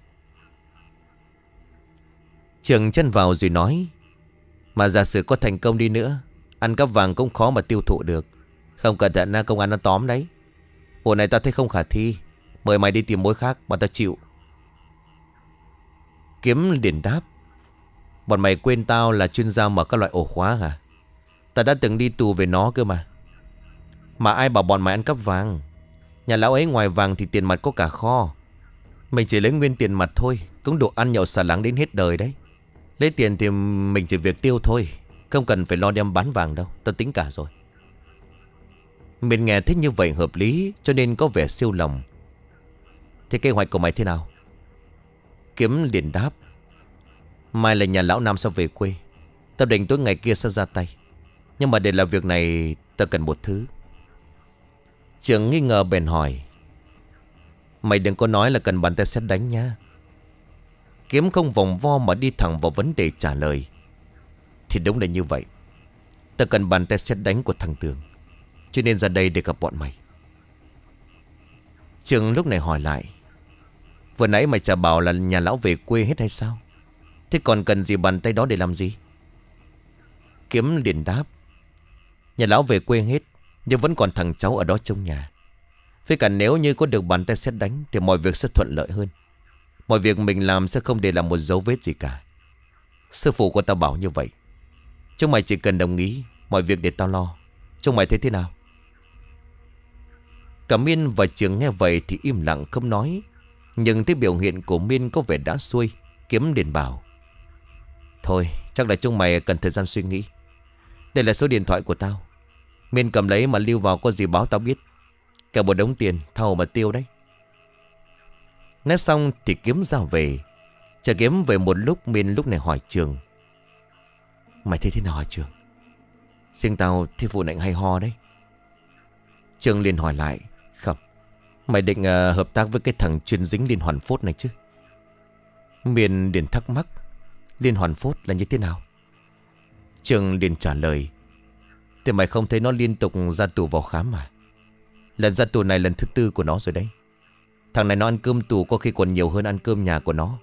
Trường chân vào rồi nói: Mà giả sử có thành công đi nữa, ăn cắp vàng cũng khó mà tiêu thụ được. Không cẩn thận công an nó tóm đấy. Vụ này tao thấy không khả thi. Mời mày đi tìm mối khác mà tao chịu. Kiếm liền đáp: Bọn mày quên tao là chuyên gia mở các loại ổ khóa hả? Ta đã từng đi tù về nó cơ mà. Mà ai bảo bọn mày ăn cắp vàng? Nhà lão ấy ngoài vàng thì tiền mặt có cả kho. Mình chỉ lấy nguyên tiền mặt thôi, cũng đủ ăn nhậu xả láng đến hết đời đấy. Lấy tiền thì mình chỉ việc tiêu thôi, không cần phải lo đem bán vàng đâu, tao tính cả rồi. Mình nghe thích như vậy hợp lý, cho nên có vẻ siêu lòng. Thế kế hoạch của mày thế nào? Kiếm liền đáp: Mai là nhà lão Nam sắp về quê, tao định tối ngày kia sẽ ra tay. Nhưng mà để làm việc này tao cần một thứ. Trường nghi ngờ bèn hỏi: Mày đừng có nói là cần bàn tay xét đánh nha. Kiếm không vòng vo mà đi thẳng vào vấn đề trả lời: Thì đúng là như vậy. Tao cần bàn tay xét đánh của thằng Tường, cho nên ra đây để gặp bọn mày. Trường lúc này hỏi lại: Vừa nãy mày chả bảo là nhà lão về quê hết hay sao? Thế còn cần gì bàn tay đó để làm gì? Kiếm liền đáp: Nhà lão về quê hết, nhưng vẫn còn thằng cháu ở đó trong nhà. Với cả nếu như có được bàn tay sét đánh thì mọi việc sẽ thuận lợi hơn. Mọi việc mình làm sẽ không để lại một dấu vết gì cả. Sư phụ của tao bảo như vậy. Chúng mày chỉ cần đồng ý, mọi việc để tao lo. Chúng mày thấy thế nào? Cả Miên và Trường nghe vậy thì im lặng không nói. Nhưng thấy biểu hiện của Miên có vẻ đã xuôi. Kiếm liền bảo: Thôi chắc là chúng mày cần thời gian suy nghĩ. Đây là số điện thoại của tao. Miên cầm lấy mà lưu vào, có gì báo tao biết. Cả một đống tiền thao mà tiêu đấy. Nói xong thì Kiếm ra về. Chờ Kiếm về một lúc, Miên lúc này hỏi Trường: Mày thấy thế nào hả Trường? Riêng tao thấy vụ này hay ho đấy. Trường liền hỏi lại: Không, mày định uh, hợp tác với cái thằng chuyên dính liên hoàn phốt này chứ? Miên liền thắc mắc: Liên hoàn phốt là như thế nào? Trường liền trả lời: Thì mày không thấy nó liên tục ra tù vào khám mà. Lần ra tù này lần thứ tư của nó rồi đấy. Thằng này nó ăn cơm tù có khi còn nhiều hơn ăn cơm nhà của nó.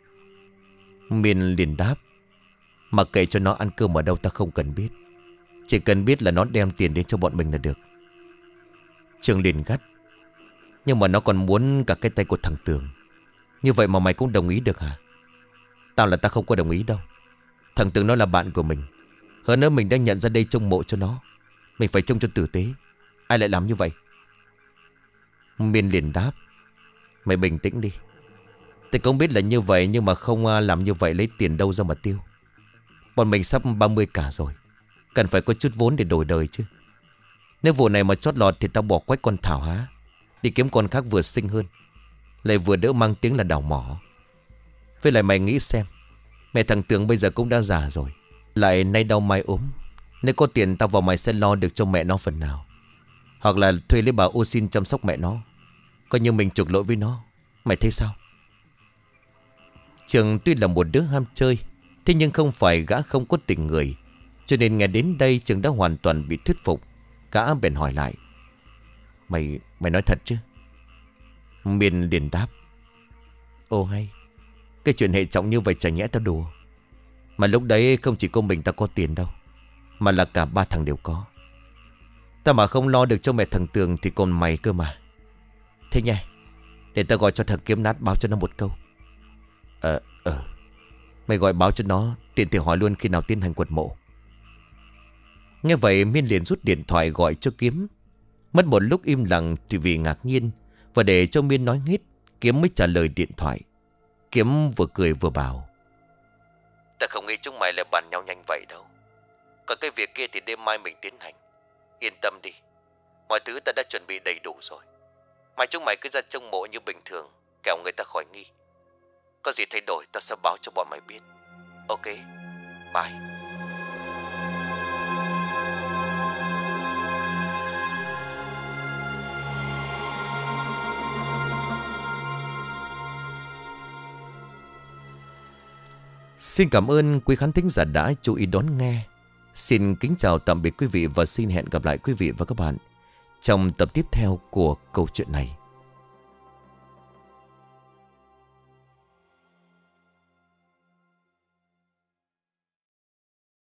Miên liền đáp: Mặc kệ cho nó ăn cơm ở đâu ta không cần biết. Chỉ cần biết là nó đem tiền đến cho bọn mình là được. Trường liền gắt: Nhưng mà nó còn muốn cả cái tay của thằng Tường. Như vậy mà mày cũng đồng ý được hả? Tao là tao không có đồng ý đâu. Thằng Tường nó là bạn của mình. Hơn nữa mình đang nhận ra đây trông mộ cho nó. Mình phải trông cho tử tế. Ai lại làm như vậy? Miên liền đáp: Mày bình tĩnh đi. Tôi cũng biết là như vậy, nhưng mà không làm như vậy lấy tiền đâu ra mà tiêu. Bọn mình sắp ba mươi cả rồi. Cần phải có chút vốn để đổi đời chứ. Nếu vụ này mà chót lọt thì tao bỏ quách con Thảo há, đi kiếm con khác vừa xinh hơn, lại vừa đỡ mang tiếng là đào mỏ. Với lại mày nghĩ xem, mẹ thằng Tường bây giờ cũng đã già rồi, lại nay đau mai ốm. Nếu có tiền tao vào mày sẽ lo được cho mẹ nó phần nào. Hoặc là thuê lấy bà ô xin chăm sóc mẹ nó. Coi như mình chuộc lỗi với nó. Mày thấy sao? Trường tuy là một đứa ham chơi, thế nhưng không phải gã không có tình người. Cho nên nghe đến đây Trường đã hoàn toàn bị thuyết phục. Gã bèn hỏi lại: Mày mày nói thật chứ? Miên liền đáp: Ô hay, cái chuyện hệ trọng như vậy chả nhẽ tao đùa. Mà lúc đấy không chỉ có mình tao có tiền đâu, mà là cả ba thằng đều có. Tao mà không lo được cho mẹ thằng Tường thì còn mày cơ mà. Thế nha, để tao gọi cho thằng Kiếm Nát báo cho nó một câu. Ờ ờ Mày gọi báo cho nó, tiện thì hỏi luôn khi nào tiến hành quật mộ. Nghe vậy Miên liền rút điện thoại gọi cho Kiếm. Mất một lúc im lặng thì vì ngạc nhiên và để cho Miên nói hết, Kiếm mới trả lời điện thoại. Kiếm vừa cười vừa bảo: Ta không nghĩ chúng mày lại bàn nhau nhanh vậy đâu. Còn cái việc kia thì đêm mai mình tiến hành. Yên tâm đi, mọi thứ ta đã chuẩn bị đầy đủ rồi. Mai chúng mày cứ ra trông mộ như bình thường, kẻo người ta khỏi nghi. Có gì thay đổi ta sẽ báo cho bọn mày biết. Ok, bye. Xin cảm ơn quý khán thính giả đã chú ý đón nghe. Xin kính chào tạm biệt quý vị và xin hẹn gặp lại quý vị và các bạn trong tập tiếp theo của câu chuyện này.